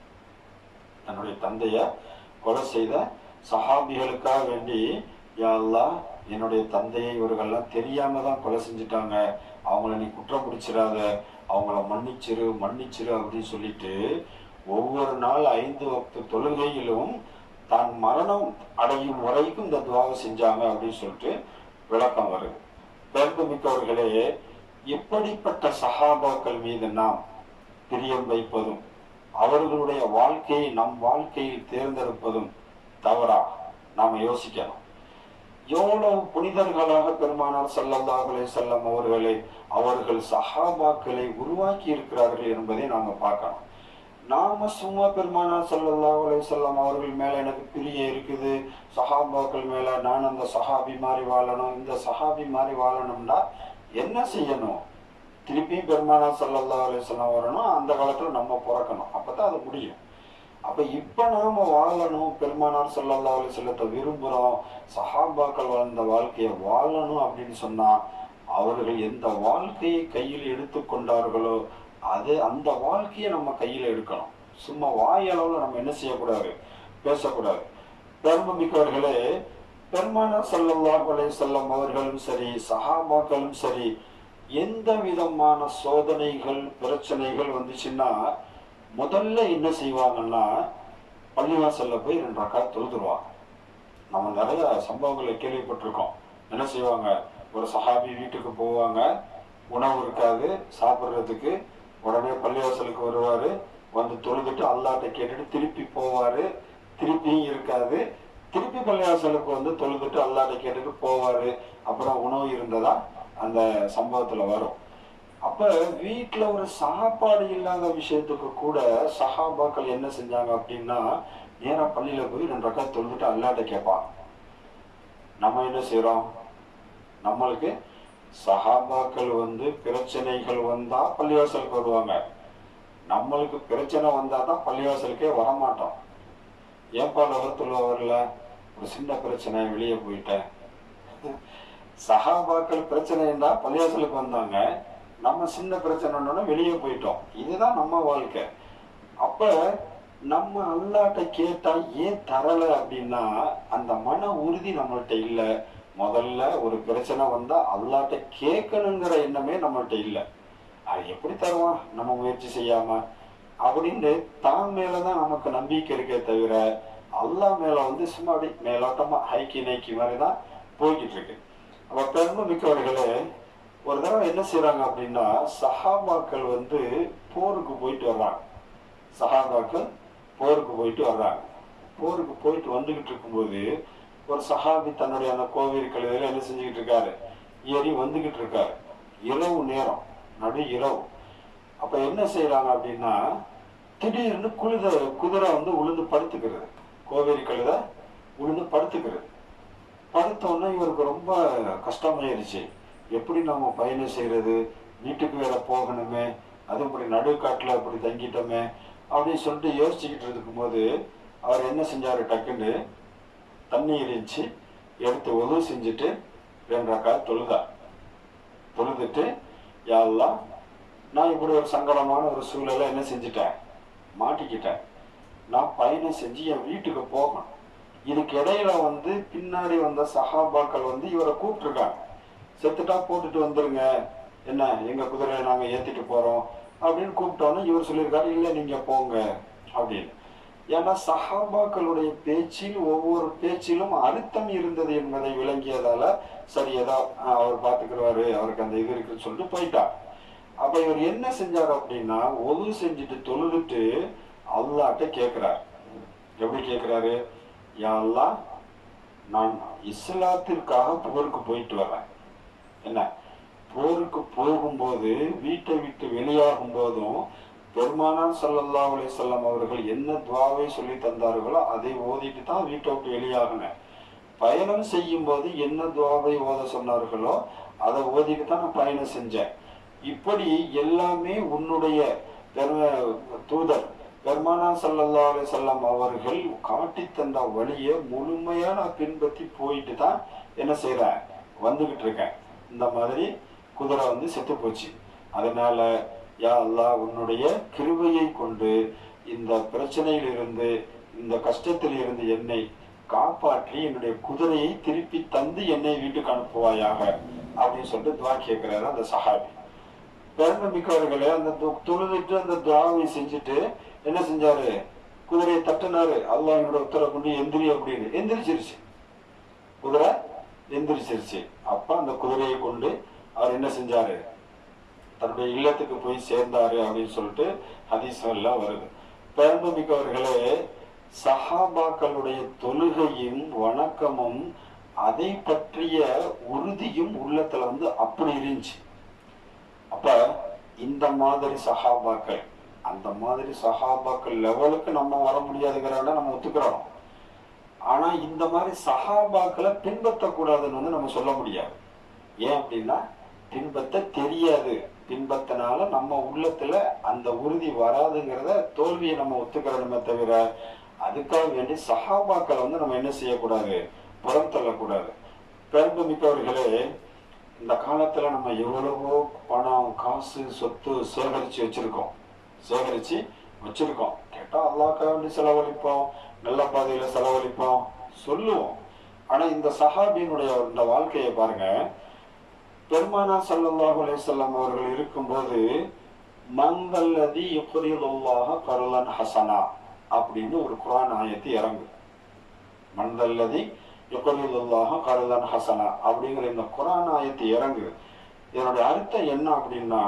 தன்னுடைய தந்தைய கொலை செய்த சஹாபிகளுக்காக வேண்டி, யா அல்லாஹ் என்னுடைய தந்தையை இவர்கள்லாம் தெரியாம தான் கொலை செஞ்சுட்டாங்க, அவங்கள நீ குற்றம் பிடிச்சிடாத, அவங்கள மன்னிச்சிரு மன்னிச்சிரு அப்படின்னு சொல்லிட்டு ஒவ்வொரு நாள் ஐந்து வக்து தொழுகையிலும் தான் மரணம் அடையும் வரைக்கும் இந்த துவாவை செஞ்சாங்க அப்படின்னு சொல்லிட்டு விளக்கம் வருது. பெருமிக்கவர்களே, எப்படிப்பட்ட சஹாபாக்கள் மீது நாம் பிரியம் வைப்பதும் அவர்களுடைய வாழ்க்கையை நம் வாழ்க்கையில் தேர்ந்தெடுப்பதும் தவறா நாம யோசிக்கணும். எவ்வளவு புனிதர்களாக பெருமானார் ஸல்லல்லாஹு அலைஹி வஸல்லம் அவர்களை அவர்கள் சஹாபாக்களை உருவாக்கி இருக்கிறார்கள் என்பதை நாம பார்க்கணும். நாம சும்மா பெருமானார் ஸல்லல்லாஹு அலைஹி வஸல்லம் அவர்கள் மேல எனக்கு பிரியம் இருக்குது, சஹாபாக்கள் மேல நான் அந்த சஹாபி மாதிரி வாழணும், இந்த சஹாபி மாதிரி வாழணும்னா என்ன செய்யணும்? திருப்பி பெருமானார் ஸல்லல்லாஹு அலைஹி வஸல்லம் வரணும், அந்த காலத்துல நம்ம பிறக்கணும், அப்பதான் அது முடியும். அப்ப இப்ப நாம வாழணும், பெருமானார் ஸல்லல்லாஹு அலைஹி வஸல்லத்தை விரும்புறோம், சஹாபாக்கள் வாழ்ந்த வாழ்க்கையை வாழணும் அப்படின்னு சொன்னா அவர்கள் எந்த வாழ்க்கையை கையில் எடுத்துக்கொண்டார்களோ அது அந்த வாழ்க்கையை நம்ம கையில எடுக்கணும். சும்மா வாயளவுல நம்ம என்ன செய்யக்கூடாது, பேசக்கூடாது. பெருமைமிக்கவர்களே, பெருமானார் ஸல்லல்லாஹு அலைஹி வஸல்லம் அவர்களும் சரி சஹாபாக்களும் சரி எந்த விதமான சோதனைகள் பிரச்சனைகள் வந்துச்சுன்னா முதல்ல என்ன செய்வாங்கன்னா பள்ளிவாசல்ல போய் ரெண்டு ரக்காத் தொழுதுருவாங்க. நம்ம நிறைய சம்பவங்களை கேள்விப்பட்டிருக்கோம். என்ன செய்வாங்க, ஒரு சஹாபி வீட்டுக்கு போவாங்க, உணவு இருக்காது சாப்பிட்றதுக்கு, உடனே பள்ளிவாசலுக்கு வருவாரு, வந்து தொழுதுட்டு அல்லாஹ்ட்ட கேட்டுட்டு திருப்பி போவாரு, திருப்பியும் இருக்காது, திருப்பி பள்ளிவாசலுக்கு வந்து தொழுதுட்டு அல்லாஹ்ட்ட கேட்டுட்டு போவாரு. அப்புறம் உணவு இருந்ததா அந்த சம்பவத்துல வரும். அப்ப வீட்டுல ஒரு சாப்பாடு இல்லாத விஷயத்துக்கு கூட சஹாபாக்கள் என்ன செஞ்சாங்க அப்படின்னா நேரா பள்ளியில போய் ரெண்டு ரக்காத் தொழுதுட்டு அல்லாஹ்ட்ட கேட்பாங்க. நம்ம என்ன செய்யறோம், நம்மளுக்கு சஹாபாக்கள் வந்து பிரச்சனைகள் வந்தா பள்ளிவாசலுக்கு வருவாங்க, நம்மளுக்கு பிரச்சனை வந்தா தான் பள்ளிவாசலுக்கே வரமாட்டோம். ஏன்பா லோகத்துல வரல, ஒரு சின்ன பிரச்சனை வெளியே போயிட்டேன். சஹாபாக்கள் பிரச்சனைன்னா பள்ளிவாசலுக்கு வந்தாங்க, நம்ம சின்ன பிரச்சனைன்னு வெளியே போயிட்டோம். இதுதான் நம்ம வாழ்க்கை. அப்ப நம்ம அல்லாஹ்ட்ட கேட்டா ஏன் தரல அப்படின்னா அந்த மன உறுதி நம்மள்ட்ட இல்ல. முதல்ல ஒரு பிரச்சனை வந்தா அல்லாஹ்ட்ட கேட்கணுங்கிற எண்ணமே நம்மள்ட்ட இல்லை. அது எப்படி தருவான் நம்ம முயற்சி செய்யாம அப்படின்னு தான் மேலதான் நமக்கு நம்பிக்கை இருக்கே தவிர அல்லாஹ் மேல வந்து சும்மா அப்படி மேலோட்டமா ஹைக்கி நைக்கி மாதிரிதான் போய்கிட்டு இருக்கு. அப்ப பெருமை மிக்கவர்களே, ஒரு தடவை என்ன செய்யறாங்க அப்படின்னா சஹாபாக்கள் வந்து போருக்கு போயிட்டு வர்றாங்க. சஹாபாக்கள் போருக்கு போயிட்டு வர்றாங்க. போருக்கு போயிட்டு வந்துகிட்டு இருக்கும்போது ஒரு சஹாபி தன்னுடைய அந்த கோவேரி கழுதையில என்ன செஞ்சுக்கிட்டு இருக்காரு, ஏறி வந்துகிட்டு இருக்காரு. இரவு நேரம், நடு இரவு. அப்ப என்ன செய்யறாங்க அப்படின்னா திடீர்னு குளித குதிரை வந்து உளுந்து படுத்துக்கிறது, கோவேரி கழுதை உளுந்து படுத்துக்கிறது. படுத்தோன்னா இவருக்கு ரொம்ப கஷ்டமாயிருச்சு. எப்படி நம்ம பயணம் செய்யறது, வீட்டுக்கு வேற போகணுமே, அது இப்படி நடுக்காட்டுல அப்படி தங்கிட்டோமே அப்படின்னு சொல்லிட்டு யோசிச்சுக்கிட்டு இருக்கும் போது அவர் என்ன செஞ்சாரு, டக்குன்னு தண்ணி இருந்துச்சு எடுத்து உதவு செஞ்சுட்டு ரெண்டு ரக்காத் தொழுதார். தொழுதுட்டு யா அல்லாஹ் நான் இப்படி ஒரு சங்கடமான ஒரு சூழலை என்ன செஞ்சுட்டேன், மாட்டிக்கிட்டேன், நான் பயணம் செஞ்சு என் வீட்டுக்கு போகணும். இதுக்கு இடையில வந்து பின்னாடி வந்த சஹாபாக்கள் வந்து இவரை கூப்பிட்டுருக்காங்க, செத்துட்டா போட்டுட்டு வந்துருங்க, என்ன எங்க குதிரையை நாங்க ஏத்திட்டு போறோம் அப்படின்னு கூப்பிட்டோன்னு இவர் சொல்லியிருக்காரு, இல்லை நீங்க போங்க அப்படின்னு. ஏன்னா சஹாபாக்களுடைய பேச்சில் ஒவ்வொரு பேச்சிலும் அர்த்தம் இருந்தது என்பதை விளங்கியதால சரி ஏதோ அவர் பார்த்துக்கிறாரு, அவருக்கு அந்த இது இருக்குன்னு சொல்லிட்டு போயிட்டார். அப்ப இவர் என்ன செஞ்சார் அப்படின்னா ஒது செஞ்சுட்டு தொழுதுட்டு அல்லாஹ்ட்ட கேட்கிறார். எப்படி கேட்கிறாரு, யா அல்லாஹ் நான் இஸ்லாத்திற்காக போருக்கு போயிட்டு வரேன், என்ன போருக்கு போகும்போது வீட்டை விட்டு வெளியாகும் போதும் பெருமானார் ஸல்லல்லாஹு அலைஹி வஸல்லம் அவர்கள் என்ன துஆவை சொல்லி தந்தார்களோ அதை ஓதிட்டு தான் வீட்டை விட்டு வெளியாகினேன். பயணம் செய்யும் போது என்ன துஆவை ஓத சொன்னார்களோ அதை ஓதிட்டு தான் நான் பயணம் செஞ்சேன். இப்படி எல்லாமே உன்னுடைய தூதர் பெருமானார் ஸல்லல்லாஹு அலைஹி வஸல்லம் அவர்கள் காட்டி தந்த வழியை முழுமையா நான் பின்பற்றி போயிட்டு தான் என்ன செய்யறேன், வந்துகிட்டு இருக்கேன். இந்த மாதிரி குதிரை வந்து செத்து போச்சு. அதனால யா அல்லாஹ் உன்னுடைய கிருபையை கொண்டு இந்த பிரச்சனையில் இருந்து இந்த கஷ்டத்தில் இருந்து என்னை காப்பாற்றி என்னுடைய குதிரையை திருப்பி தந்து என்னை வீட்டுக்கு அனுப்புவாயாக அப்படின்னு சொல்லிட்டு துவா கேட்கிறாரு அந்த சஹாபி. பெருமை மிக்கவர்களே, அந்த தொழுதுட்டு அந்த துவாவை செஞ்சுட்டு என்ன செஞ்சாரு, குதிரையை தட்டினாரு. அல்லாஹ் என்னோட உத்தரவு கொண்டு எந்திரி அப்படின்னு. எந்திரிச்சிருச்சு, குதிரை எந்திரிச்சிருச்சு. அப்ப அந்த குதிரையை கொண்டு அவர் என்ன செஞ்சாரு, தன்னுடைய இல்லத்துக்கு போய் சேர்ந்தாரு அப்படின்னு சொல்லிட்டு ஹதீஸ் எல்லாம் வருது. பெருமை மிக்கவர்களே, சஹாபாக்களுடைய தொழுகையும் வணக்கமும் அதை பற்றிய உறுதியும் உள்ளத்துல வந்து அப்படி இருந்துச்சு. அப்ப இந்த மாதிரி சஹாபாக்கள், அந்த மாதிரி சஹாபாக்கள் லெவலுக்கு நம்ம வர முடியாதுங்கிறத நம்ம ஒத்துக்கிறோம். ஆனா இந்த மாதிரி சஹாபாக்களை பின்பற்றக்கூடாதுன்னு வந்து நம்ம சொல்ல முடியாது. ஏன் அப்படின்னா பின்பற்ற தெரியாது. பின்பற்றினால நம்ம உள்ளத்துல அந்த உறுதி வராதுங்கிறத தோல்வியை நம்ம ஒத்துக்கிறோமே தவிர அதுக்காக வேண்டி சஹாபாக்களை வந்து நம்ம என்ன செய்யக்கூடாது, புறம் தள்ளக்கூடாது. பெருமை மிக்கவர்களே, இந்த காலத்துல நம்ம எவ்வளவோ பணம் காசு சொத்து சேகரிச்சு வச்சிருக்கோம் சேகரிச்சு வச்சிருக்கோம் கேட்டா அல்லாஹ்க்காக வேண்டி செலவழிப்போம், நல்ல பாதையில செலவழிப்போம் சொல்லுவோம். ஆனா இந்த சஹாபியினுடைய இந்த வாழ்க்கையை பாருங்க. பெருமானார் ஸல்லல்லாஹு அலைஹி வஸல்லம் அவர்கள் இருக்கும்போது மந்தல்லதி யுக்ரிதுல்லாஹ கர்லன் ஹஸனா அப்படின்னு ஒரு குர்ஆன் ஆயத்து இறங்கு. மந்தல்லதி யுக்ரிதுல்லாஹ கர்லன் ஹஸனா அப்படிங்கிற இந்த குர்ஆன் ஆயத்து இறங்கு. இதனுடைய அர்த்தம் என்ன அப்படின்னா,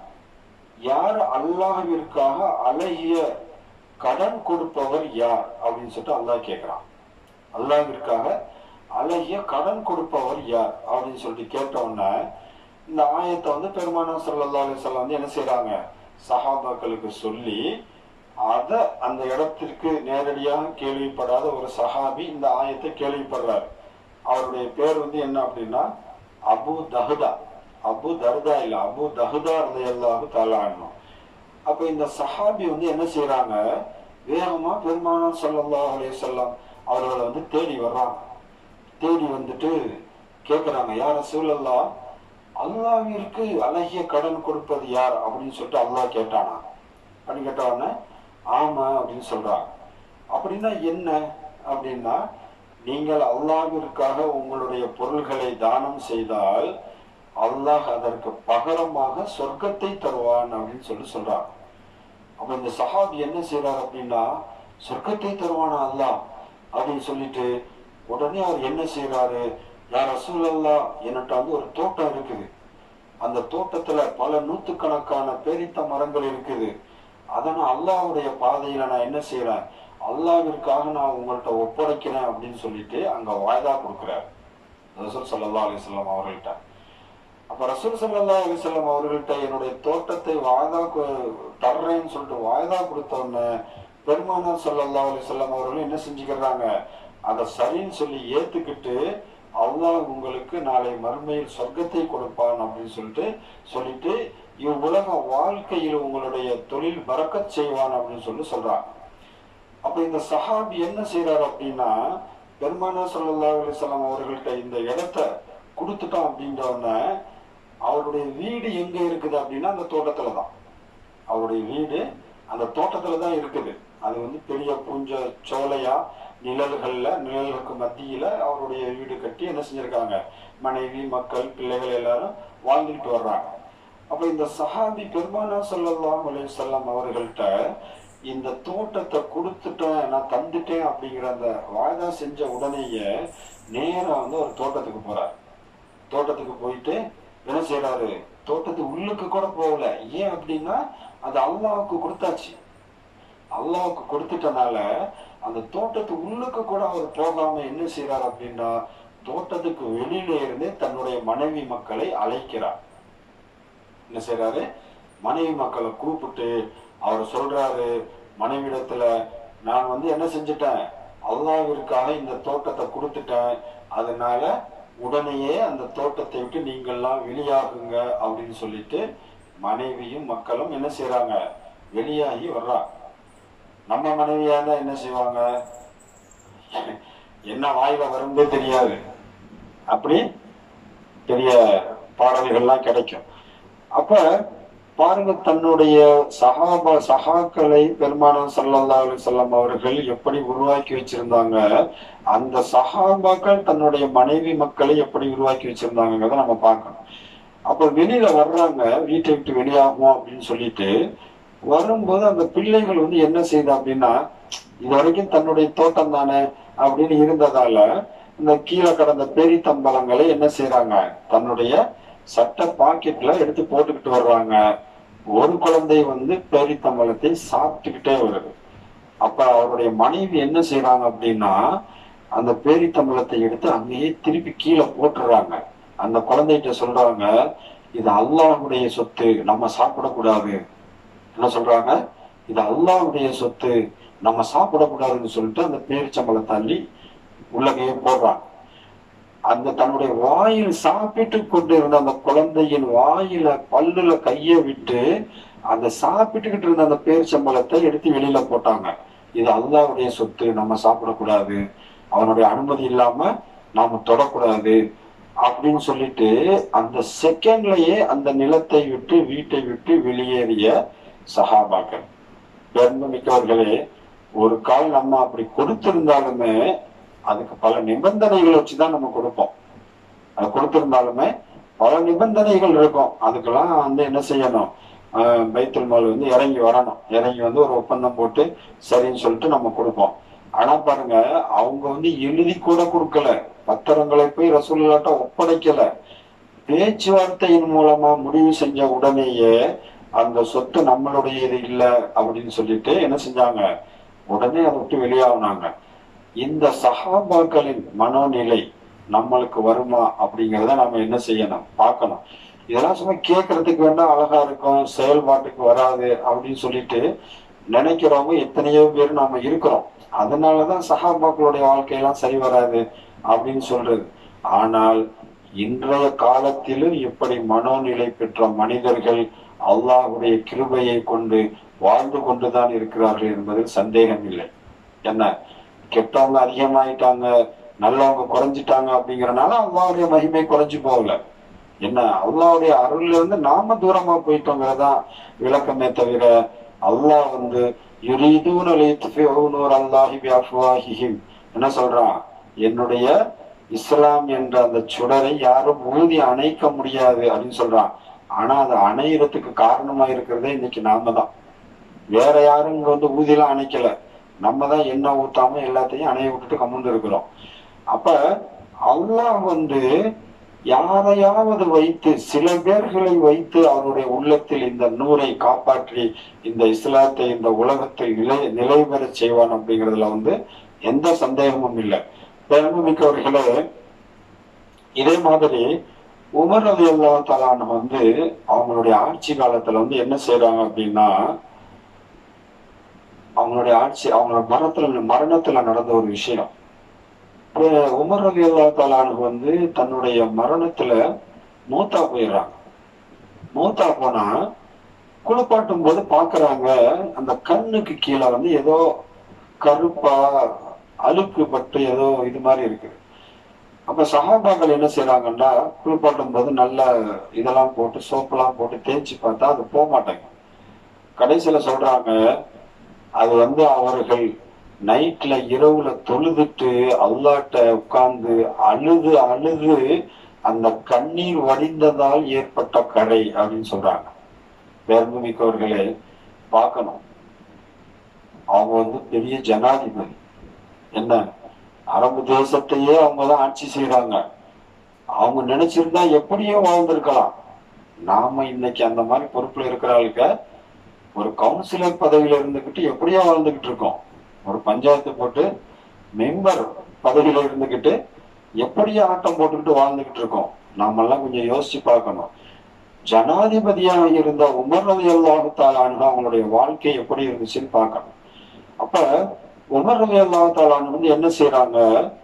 யார் அல்லாஹ்விற்காக அழகிய கடன் கொடுப்பவர் யார் அப்படின்னு சொல்லிட்டு அல்லாஹ் கேட்கிறான். அல்லாஹ்விற்காக அழகிய கடன் கொடுப்பவர் யார் அப்படின்னு சொல்லிட்டு கேட்டோன்னா இந்த ஆயத்தை வந்து பெருமானார் ஸல்லல்லாஹு அலைஹி வஸல்லம் வந்து என்ன செய்யறாங்க, சஹாபாக்களுக்கு சொல்லி அத அந்த இடத்திற்கு நேரடியாக கேள்விப்படாத ஒரு சஹாபி இந்த ஆயத்தை கேள்விப்படுறார். அவருடைய பேர் வந்து என்ன அப்படின்னா அபு தஹ்தா. அபு தர்தா இல்ல, அபு தஹ்தா ரலியல்லாஹு தஆலா அன்ஹு. அப்ப இந்த சஹாபி வந்து என்ன செய்யறாங்க, வேகமா பெருமானார் ஸல்லல்லாஹு அலைஹி வஸல்லம் அவர்களை வந்து தேடி வர்றாங்க. தேடி வந்துட்டு கேட்கிறாங்க, யார் ரசூலல்லாஹ், அல்லாஹ்விற்கு அழகிய கடன் கொடுப்பது யார் அப்படின்னு சொல்லிட்டு அல்லாஹ் கேட்டானா அப்படின்னு கேட்டவொடனே ஆமா அப்படின்னு சொல்றாங்க. அப்படின்னா என்ன அப்படின்னா, நீங்கள் அல்லாஹ்விற்காக உங்களுடைய பொருள்களை தானம் செய்தால் அல்லாஹ் அதற்கு பகரமாக சொர்க்கத்தை தருவான் அப்படின்னு சொல்லி சொல்றாங்க. அப்ப இந்த சஹாபி என்ன செய்யறாரு அப்படின்னா, சொர்க்கத்தை தருவானா அல்லாஹ் அப்படின்னு சொல்லிட்டு உடனே அவர் என்ன செய்யறாரு, யார் ரசூலல்லாஹ், என்கிட்ட வந்து ஒரு தோட்டம் இருக்குது, அந்த தோட்டத்துல பல நூற்றுக்கணக்கான பேரித்த மரங்கள் இருக்குது, அதனால அல்லாஹ்வுடைய பாதையில நான் என்ன செய்யறேன், அல்லாஹ்விற்காக நான் உங்கள்கிட்ட ஒப்படைக்கிறேன் அப்படின்னு சொல்லிட்டு அங்க வாய்தா கொடுக்கிறார் ரசூல் ஸல்லல்லாஹு அலைஹி வஸல்லம் அவர்கள்ட்ட. அப்ப ரசூல் ஸல்லல்லாஹு அலைஹி வஸல்லம் அவர்கள்ட்ட என்னுடைய தோட்டத்தை வாய்தா தர்றேன்னு சொல்லிட்டு வாய்தா கொடுத்தோன்னு பெருமானார் ஸல்லல்லாஹு அலைஹி வஸல்லம் அவர்கள் என்ன செஞ்சுக்கிறாங்க, அதை சரின்னு சொல்லி ஏத்துக்கிட்டு அல்லாஹ் உங்களுக்கு நாளை மறுமையில் சொர்க்கத்தை கொடுப்பான் அப்படின்னு சொல்லிட்டு சொல்லிட்டு இவ்வுலக வாழ்க்கையில் உங்களுடைய தொழில் பரக்கத் செய்வான் அப்படின்னு சொல்லி சொல்றாங்க. அப்ப இந்த சஹாபி என்ன செய்யறாரு அப்படின்னா, பெருமானார் ஸல்லல்லாஹு அலைஹி வஸல்லம் அவர்கள்ட்ட இந்த இடத்த கொடுத்துட்டோம் அப்படின்றவன அவருடைய வீடு எங்க இருக்குது அப்படின்னா அந்த தோட்டத்துலதான். அவருடைய வீடு அந்த தோட்டத்துலதான் இருக்குது. அது வந்து பெரிய பூஞ்ச சோலையா நிழல்கள்ல நிழலுக்கு மத்தியில அவருடைய வீடு கட்டி என்ன செஞ்சிருக்காங்க, மனைவி மக்கள் பிள்ளைகள் எல்லாரும் வாழ்ந்துட்டு வர்றாங்க. அப்ப இந்த சஹாபி பெருமானார் ஸல்லல்லாஹு அலைஹி வஸல்லம் அவர்கள்ட்ட இந்த தோட்டத்தை கொடுத்துட்டேன், நான் தந்துட்டேன் அப்படிங்கிற அந்த வாய்தா செஞ்ச உடனேயே நேரா வந்து ஒரு தோட்டத்துக்கு போறாரு. தோட்டத்துக்கு போயிட்டு என்ன செய்யறாரு, தோட்டத்து உள்ளுக்கு கூட போகல. ஏன் அப்படின்னா அது அல்லாஹ்வுக்கு கொடுத்தாச்சு. அல்லாஹ்வுக்கு கொடுத்துட்டனால அந்த தோட்டத்து உள்ளுக்கு கூட அவர் போகாம என்ன செய்யறாரு அப்படின்னா, தோட்டத்துக்கு வெளியில இருந்து தன்னுடைய மனைவி மக்களை அழைக்கிறார். என்ன செய்யறாரு, மனைவி மக்களை கூப்பிட்டு அவர் சொல்றாரு, மனைவிடத்துல நான் வந்து என்ன செஞ்சுட்டேன், அல்லாஹ்விற்காக இந்த தோட்டத்தை கொடுத்துட்டேன், அதனால உடனேயே அந்த தோட்டத்தை விட்டு நீங்கள்லாம் வெளியாகுங்க அப்படின்னு சொல்லிட்டு மனைவியும் மக்களும் என்ன செய்யறாங்க, வெளியாகி வர்றா. நம்ம மனைவியா இருந்தா என்ன செய்வாங்க, என்ன வாயில வரும்போது தெரியாது, அப்படி பெரிய பாடல்கள்லாம் கிடைக்கும். அப்ப பாருங்க, தன்னுடைய சஹாபா சஹாக்களை பெருமானார் ஸல்லல்லாஹு அலைஹி வஸல்லம் அவர்கள் எப்படி உருவாக்கி வச்சிருந்தாங்க, அந்த சஹாபாக்கள் தன்னுடைய மனைவி மக்களை எப்படி உருவாக்கி வச்சிருந்தாங்கிறத நம்ம பார்க்கணும். அப்ப வெளியில வர்றாங்க, வீட்டை விட்டு வெளியாகும் அப்படின்னு சொல்லிட்டு வரும்போது அந்த பிள்ளைகள் வந்து என்ன செய்யுது அப்படின்னா, இது வரைக்கும் தன்னுடைய தோட்டம் தானே அப்படின்னு இருந்ததால இந்த கீழே கடந்த பெரி தம்பலங்களை என்ன செய்யறாங்க, தன்னுடைய சட்ட பாக்கெட்ல எடுத்து போட்டுக்கிட்டு வர்றாங்க. ஒரு குழந்தை வந்து பெரி தம்பலத்தை சாப்பிட்டுக்கிட்டே வருது. அப்ப அவருடைய மனைவி என்ன செய்யறாங்க அப்படின்னா, அந்த பேரி தம்பலத்தை எடுத்து அங்கேயே திருப்பி கீழே போட்டுறாங்க. அந்த குழந்தைகிட்ட சொல்றாங்க, இது அல்லாஹ்வுடைய சொத்து, நம்ம சாப்பிடக்கூடாது. என்ன சொல்றாங்க, இது அல்லாஹ்வுடைய சொத்து, நம்ம சாப்பிடக்கூடாதுன்னு சொல்லிட்டு அந்த பேரிச்சம்பளம் தள்ளி உள்ளகையே போடுறாங்க. அந்த தன்னுடைய வாயில் சாப்பிட்டு கொண்டு இருந்த அந்த குழந்தையின் வாயில பல்லுல கைய விட்டு அந்த சாப்பிட்டுக்கிட்டு இருந்த அந்த பேரிச்சம்பளத்தை எடுத்து வெளியில போட்டாங்க. இது அல்லாஹ்வுடைய சொத்து, நம்ம சாப்பிடக்கூடாது, அவனுடைய அனுமதி இல்லாம நாம தொடக்கூடாது அப்படின்னு சொல்லிட்டு அந்த செகண்ட்லயே அந்த நிலத்தை விட்டு வீட்டை விட்டு வெளியேறிய சஹாபாக்கள். பெருமை மிக்கவர்களே, ஒரு கால் நம்ம அப்படி கொடுத்திருந்தாலுமே அதுக்கு பல நிபந்தனைகளை வச்சுதான் நம்ம கொடுப்போம். அது கொடுத்திருந்தாலுமே பல நிபந்தனைகள் இருக்கும். அதுக்கெல்லாம் வந்து என்ன செய்யணும், ஆஹ் பைத்துல் மால் வந்து இறங்கி வரணும். இறங்கி வந்து ஒரு ஒப்பந்தம் போட்டு சரின்னு சொல்லிட்டு நம்ம கொடுப்போம். ஆனா பாருங்க, அவங்க வந்து எழுதி கூட கொடுக்கல, பத்திரங்களை போய் ரசூலுல்லாஹ்ட்ட ஒப்படைக்கல, பேச்சுவார்த்தையின் மூலமா முடிவு செஞ்ச உடனேயே அந்த சொத்து நம்மளுடையது இல்லை அப்படின்னு சொல்லிட்டு என்ன செஞ்சாங்க, உடனே அதை விட்டு வெளியாகுனாங்க. இந்த சஹாபாக்களின் மனோநிலை நம்மளுக்கு வருமா அப்படிங்கிறத நம்ம என்ன செய்யணும், பார்க்கணும். இதெல்லாம் சும்மா கேட்கறதுக்கு வேண்டா அழகா இருக்கும், செயல்பாட்டுக்கு வராது அப்படின்னு சொல்லிட்டு நினைக்கிறவங்க எத்தனையோ பேர் நாம இருக்கிறோம். அதனாலதான் சஹாபாக்களுடைய வாழ்க்கையெல்லாம் சரி வராது அப்படின்னு சொல்றது. ஆனால் இன்றைய காலத்திலும் இப்படி மனோநிலை பெற்ற மனிதர்கள் அல்லாஹ்வுடைய கிருபையை கொண்டு வாழ்ந்து கொண்டுதான் இருக்கிறார்கள் என்பதில் சந்தேகம் இல்லை. என்ன, கெட்டவங்க அதிகமாயிட்டாங்க, நல்லவங்க குறைஞ்சிட்டாங்க அப்படிங்கறனால அல்லாஹ்வுடைய மகிமை குறைஞ்சு போகல. என்ன, அல்லாஹ்வுடைய அருள்ல இருந்து நாம தூரமா போயிட்டோங்கிறதான் விளக்கமே தவிர, அல்லாஹ் வந்து என்ன சொல்றான், என்னுடைய இஸ்லாம் என்ற அந்த சுடரை யாரும் ஊதி அணைக்க முடியாது அப்படின்னு சொல்றான். ஆனா அது அணையறதுக்கு காரணமா இருக்கிறதே இன்னைக்கு நாம தான். வேற யாரும் இங்க வந்து ஊதியெல்லாம் அணைக்கல, நம்ம தான் எண்ணெய் ஊத்தாம எல்லாத்தையும் அணைய விட்டுட்டு கம்முன்னு இருக்கிறோம். அப்ப அல்லாஹ் வந்து யாரையாவது வைத்து, சில பேர்களை வைத்து அவருடைய உள்ளத்தில் இந்த நூரை காப்பாற்றி இந்த இஸ்லாத்தை இந்த உலகத்தில் நிலை நிலை பெற செய்வான் அப்படிங்கிறதுல வந்து எந்த சந்தேகமும் இல்லை. பெருமைமிக்கவர்களே, இதே மாதிரி உமர் ரலியல்லாஹு தஆலா அன்ஹு வந்து அவங்களுடைய ஆட்சி காலத்துல வந்து என்ன செய்யறாங்க அப்படின்னா, அவங்களுடைய ஆட்சி அவங்களோட மரணத்துல மரணத்துல நடந்த ஒரு விஷயம். உமர் ரலியல்லாஹு தஆலா அன்ஹு வந்து தன்னுடைய மரணத்துல மூத்தா போயிடுறாங்க. மூத்தா போனா குளிப்பாட்டும் போது பாக்குறாங்க, அந்த கண்ணுக்கு கீழே வந்து ஏதோ கருப்பா அழுக்கு பட்டு ஏதோ இது மாதிரி இருக்கு. அப்ப சஹாபாக்கள் என்ன செய்யறாங்கன்னா, குளிப்பாட்டும் போது நல்ல இதெல்லாம் போட்டு சோப்பெல்லாம் போட்டு தேய்ச்சி பார்த்தா அது போக மாட்டாங்க. கடைசியில சொல்றாங்க, அது வந்து அவர்கள் நைட்ல இரவுல தொழுதுட்டு அல்லாட்ட உட்கார்ந்து அழுது அழுது அந்த கண்ணீர் வடிந்ததால் ஏற்பட்ட கரை அப்படின்னு சொல்றாங்க. பெருமைமிக்கவர்களே, பார்க்கணும், அவங்க வந்து பெரிய ஜனாதிபதி. என்ன, அரபு தேசத்தையே அவங்கதான் ஆட்சி செய்யறாங்க. அவங்க நினைச்சிருந்தா எப்படியோ வாழ்ந்திருக்கலாம். நாம இன்னைக்கு அந்த மாதிரி பொறுப்புல இருக்கிறாளுக்க ஒரு கவுன்சிலர் பதவியில இருந்துகிட்டு எப்படியோ வாழ்ந்துகிட்டு இருக்கோம். ஒரு பஞ்சாயத்து போட்டு மெம்பர் பதவியில இருந்துகிட்டு எப்படியோ ஆட்டம் போட்டுக்கிட்டு வாழ்ந்துகிட்டு இருக்கோம். நாம எல்லாம் கொஞ்சம் யோசிச்சு பார்க்கணும். ஜனாதிபதியாக இருந்த உமர் ரலியல்லாஹு தஆலா அன்ஹு அவங்களுடைய வாழ்க்கை எப்படி இருந்துச்சுன்னு பார்க்கணும். அப்ப உமர் ரலியல்லாஹு தஆலா அன்ஹு வந்து என்ன செய்யறாங்க,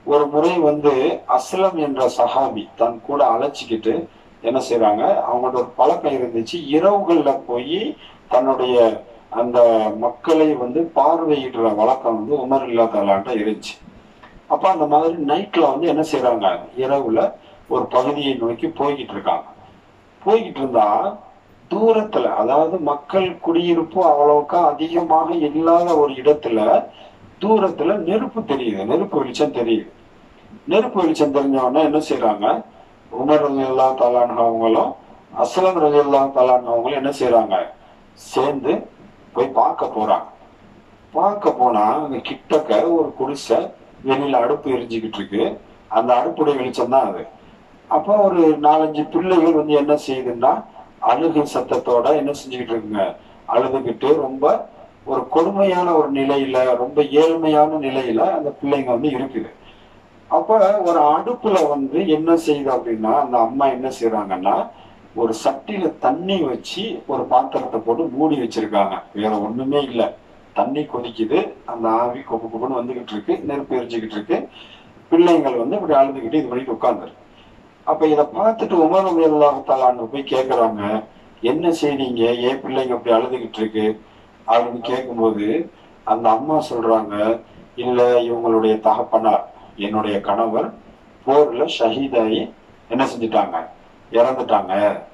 ஒரு முறை வந்து அஸ்லம் என்ற சஹாபி தன் கூட அழைச்சிக்கிட்டு என்ன செய்யறாங்க, அவங்களோட ஒரு பழக்கம் இருந்துச்சு, இரவுகள்ல போய் தன்னுடைய அந்த மக்களை வந்து பார்வையிடுற வழக்கம் வந்து உமர் இல்லாத இருந்துச்சு. அப்ப அந்த மாதிரி நைட்ல வந்து என்ன செய்யறாங்க, இரவுல ஒரு பகுதியை நோக்கி போய்கிட்டு இருக்காங்க. போய்கிட்டு இருந்தா தூரத்துல, அதாவது மக்கள் குடியிருப்பு அவ்வளவுக்கா அதிகமாக இல்லாத ஒரு இடத்துல தூரத்துல நெருப்பு தெரியுது, நெருப்பு வெளிச்சம் தெரியுது. நெருப்பு வெளிச்சம் தெரிஞ்சவொடனே என்ன செய்யறாங்க, உமர் ரலியல்லாஹு தஆலா அவங்களும் அஸ்லம் ரலியல்லாஹு தஆலா அவங்களும் என்ன செய்யறாங்க, சேர்ந்து போய் பார்க்க போறாங்க. பார்க்க போனா அங்க கிட்டக்க ஒரு குடிசை, வெளியில அடுப்பு எரிஞ்சுக்கிட்டு இருக்கு, அந்த அடுப்புடைய வெளிச்சம் தான் அது. அப்போ ஒரு நாலஞ்சு பிள்ளைகள் வந்து என்ன செய்யுதுன்னா அழுகை சத்தத்தோட என்ன செஞ்சுக்கிட்டு இருக்குங்க, அழுதுகிட்டு ரொம்ப ஒரு கொடுமையான ஒரு நிலையில, ரொம்ப ஏழ்மையான நிலையில அந்த பிள்ளைங்க வந்து இருக்குது. அப்ப ஒரு அடுப்புல வந்து என்ன செய்யுது அப்படின்னா, அந்த அம்மா என்ன செய்யறாங்கன்னா ஒரு சட்டியில தண்ணி வச்சு ஒரு பாத்திரத்தை போட்டு மூடி வச்சிருக்காங்க. வேற ஒண்ணுமே இல்லை, தண்ணி கொதிக்குது, அந்த ஆவி கொப்பு கொப்புன்னு வந்துகிட்டு இருக்கு, நெருப்பு எரிஞ்சுக்கிட்டு இருக்கு, பிள்ளைங்கள் வந்து இப்படி அழுதுகிட்டு இது பண்ணிட்டு உட்கார்ந்துருக்கு. அப்ப இதை பார்த்துட்டு உமர் ரலியல்லாஹு தஆலா போய் கேட்கறாங்க, என்ன செய்றீங்க, ஏன் பிள்ளைங்க அப்படி அழுதுகிட்டு இருக்கு அப்படின்னு கேட்கும்போது அந்த அம்மா சொல்றாங்க, இல்ல இவங்களுடைய தகப்பனார், என்னுடைய கணவர் போர்ல ஷஹீதாயி என்ன செஞ்சுட்டாங்க, இறந்துட்டாங்க.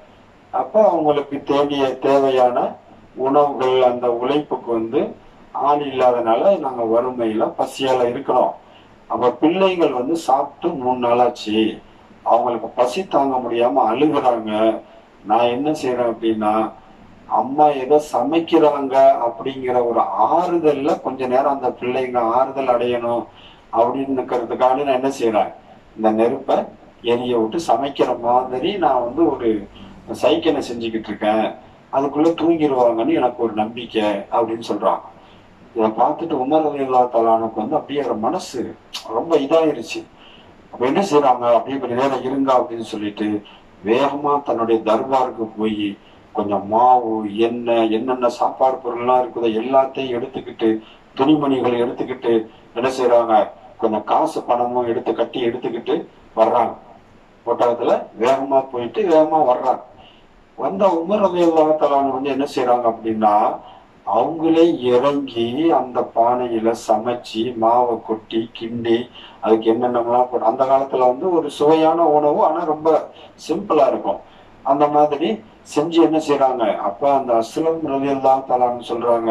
அப்ப அவங்களுக்கு தேடிய தேவையான உணவுகள், அந்த உழைப்புக்கு வந்து ஆள் இல்லாதனால நாங்க வறுமையில பசியால இருக்கிறோம். அப்ப பிள்ளைகள் வந்து சாப்பிட்டு மூணு நாளாச்சு, அவங்களுக்கு பசி தாங்க முடியாம அழுகுறாங்க. நான் என்ன செய்யறேன் அப்படின்னா, அம்மா ஏதோ சமைக்கிறாங்க அப்படிங்கிற ஒரு ஆறுதல்ல கொஞ்ச நேரம் அந்த பிள்ளைங்க ஆறுதல் அடையணும் அப்படின்னு இருக்கிறதுக்காக நான் என்ன செய்யறேன், இந்த நெருப்பை எரிய விட்டு சமைக்கிற மாதிரி நான் வந்து ஒரு சைக்கிளை செஞ்சுக்கிட்டு இருக்கேன், அதுக்குள்ள தூங்கிடுவாங்கன்னு எனக்கு ஒரு நம்பிக்கை அப்படின்னு சொல்றாங்க. இதை பார்த்துட்டு உமர் ரலியல்லாஹு தஆலாவுக்கு வந்து அப்படியே மனசு ரொம்ப இதாயிருச்சு. அப்ப என்ன செய்யறாங்க, அப்படியே கொஞ்ச நேரம் இருங்க அப்படின்னு சொல்லிட்டு வேகமா தன்னுடைய தர்பாருக்கு போய் கொஞ்சம் மாவு, எண்ணெய், என்னென்ன சாப்பாடு பொருள்லாம் இருக்குதோ எல்லாத்தையும் எடுத்துக்கிட்டு, துணிமணிகளை எடுத்துக்கிட்டு என்ன செய்யறாங்க, கொஞ்சம் காசு பணமும் எடுத்து கட்டி எடுத்துக்கிட்டு வர்றாங்க. ஒட்டகத்துல வேகமா போயிட்டு வேகமா வர்றாங்க. வந்த உமர் ரலியல்லாஹு தஆலா வந்து என்ன செய்யறாங்க அப்படின்னா, அவங்களே இறங்கி அந்த பானையில சமைச்சு மாவை கொட்டி கிண்டி அதுக்கு என்னென்னலாம் போட்டு, அந்த காலத்துல வந்து ஒரு சுவையான உணவு, ஆனா ரொம்ப சிம்பிளா இருக்கும், அந்த மாதிரி செஞ்சு என்ன செய்யறாங்க. அப்ப அந்த அஸ்லம் ரலியல்லாஹு தஆலா சொல்றாங்க,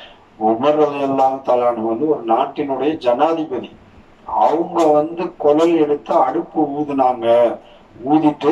உமர் ரலியல்லாஹு தஆலா வந்து ஒரு நாட்டினுடைய ஜனாதிபதி, அவங்க வந்து குழல் எடுத்து அடுப்பு ஊதுனாங்க. ஊதிட்டு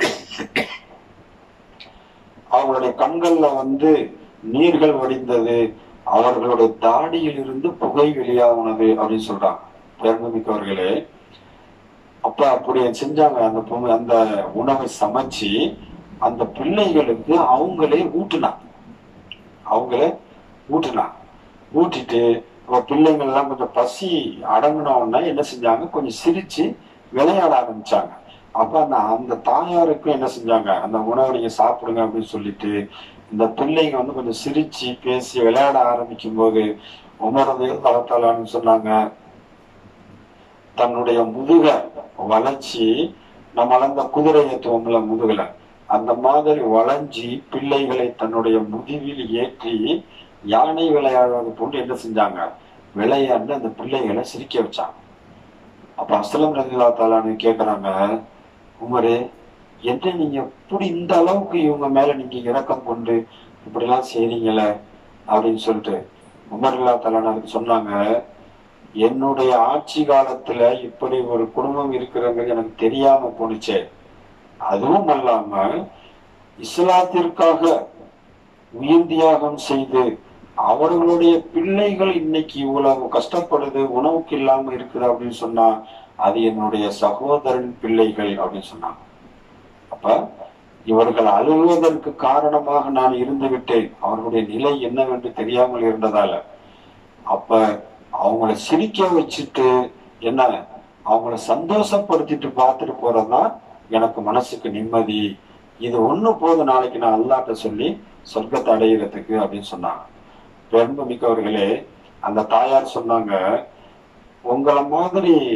அவங்களுடைய கண்கள்ல வந்து நீர்கள் வடிந்தது, அவர்களுடைய தாடியில் இருந்து புகை வெளியாகுனது அப்படின்னு சொல்றாங்க. பெருமைமிக்கவர்களே, அப்ப அப்படி செஞ்சாங்க. அந்த அந்த உணவை சமைச்சு அந்த பிள்ளைகளுக்கு அவங்களே ஊட்டுனாங்க, அவங்களே ஊட்டுனாங்க. ஊட்டிட்டு பிள்ளைங்கள் எல்லாம் கொஞ்சம் பசி அடங்கினோன்னா என்ன செஞ்சாங்க, கொஞ்சம் சிரிச்சு விளையாட ஆரம்பிச்சாங்க. அப்ப அந்த அந்த தாயாருக்கும் என்ன செஞ்சாங்க, அந்த உணவை நீங்க சாப்பிடுங்க அப்படின்னு சொல்லிட்டு இந்த பிள்ளைங்க வந்து கொஞ்சம் சிரிச்சு பேசி விளையாட ஆரம்பிக்கும் போது உமர் ரலியல்லாஹு தஆலா சொன்னாங்க, தன்னுடைய முதுக வளைச்சி, நம்ம அந்த குதிரை ஏற்றுவோம்ல முதுகுல, அந்த மாதிரி வளைஞ்சி பிள்ளைகளை தன்னுடைய முதுகில் ஏற்றி யானை விளையாடுவது போன்று என்ன செஞ்சாங்க, விளையாண்டு அந்த பிள்ளைகளை சிரிக்க வச்சாங்க. அப்ப அஸ்லம் ரலியல்லாஹு தஆலா கேட்கறாங்க, உமரே என்ன நீங்க இப்படி இந்த அளவுக்கு இவங்க மேல நீங்க இரக்கம் கொண்டு இப்படி எல்லாம் செய்றீங்கள அப்படின்னு சொல்லிட்டு உமர் ரலியல்லாஹு தஆலா சொன்னாங்க, என்னுடைய ஆட்சி காலத்துல இப்படி ஒரு குடும்பம் இருக்கிறவங்க எனக்கு தெரியாம போனுச்சே, அதுவும் அல்லாம இஸ்லாத்திற்காக உயிர் தியாகம் செய்து அவர்களுடைய பிள்ளைகள் இன்னைக்கு இவ்வளவு கஷ்டப்படுது, உணவுக்கு இல்லாம இருக்குது அப்படின்னு சொன்னா அது என்னுடைய சகோதரன் பிள்ளைகள் அப்படின்னு சொன்னாங்க. அப்ப இவர்கள் அழுகுவதற்கு காரணமாக நான் இருந்து விட்டேன், அவர்களுடைய நிலை என்னவென்று தெரியாமல் இருந்ததால. அப்ப அவங்கள சிரிக்க வச்சுட்டு என்ன, அவங்கள சந்தோஷப்படுத்திட்டு பார்த்துட்டு போறதுதான் எனக்கு மனசுக்கு நிம்மதி, இது ஒண்ணு போது நாளைக்கு நான் அல்லாஹ்ட்ட சொல்லி சொர்க்கத்தை அடையிறதுக்கு அப்படின்னு சொன்னாங்க. பெருமை மிக்கவர்களே, அந்த தாயார் சொன்னாங்க, உங்களை மாதிரி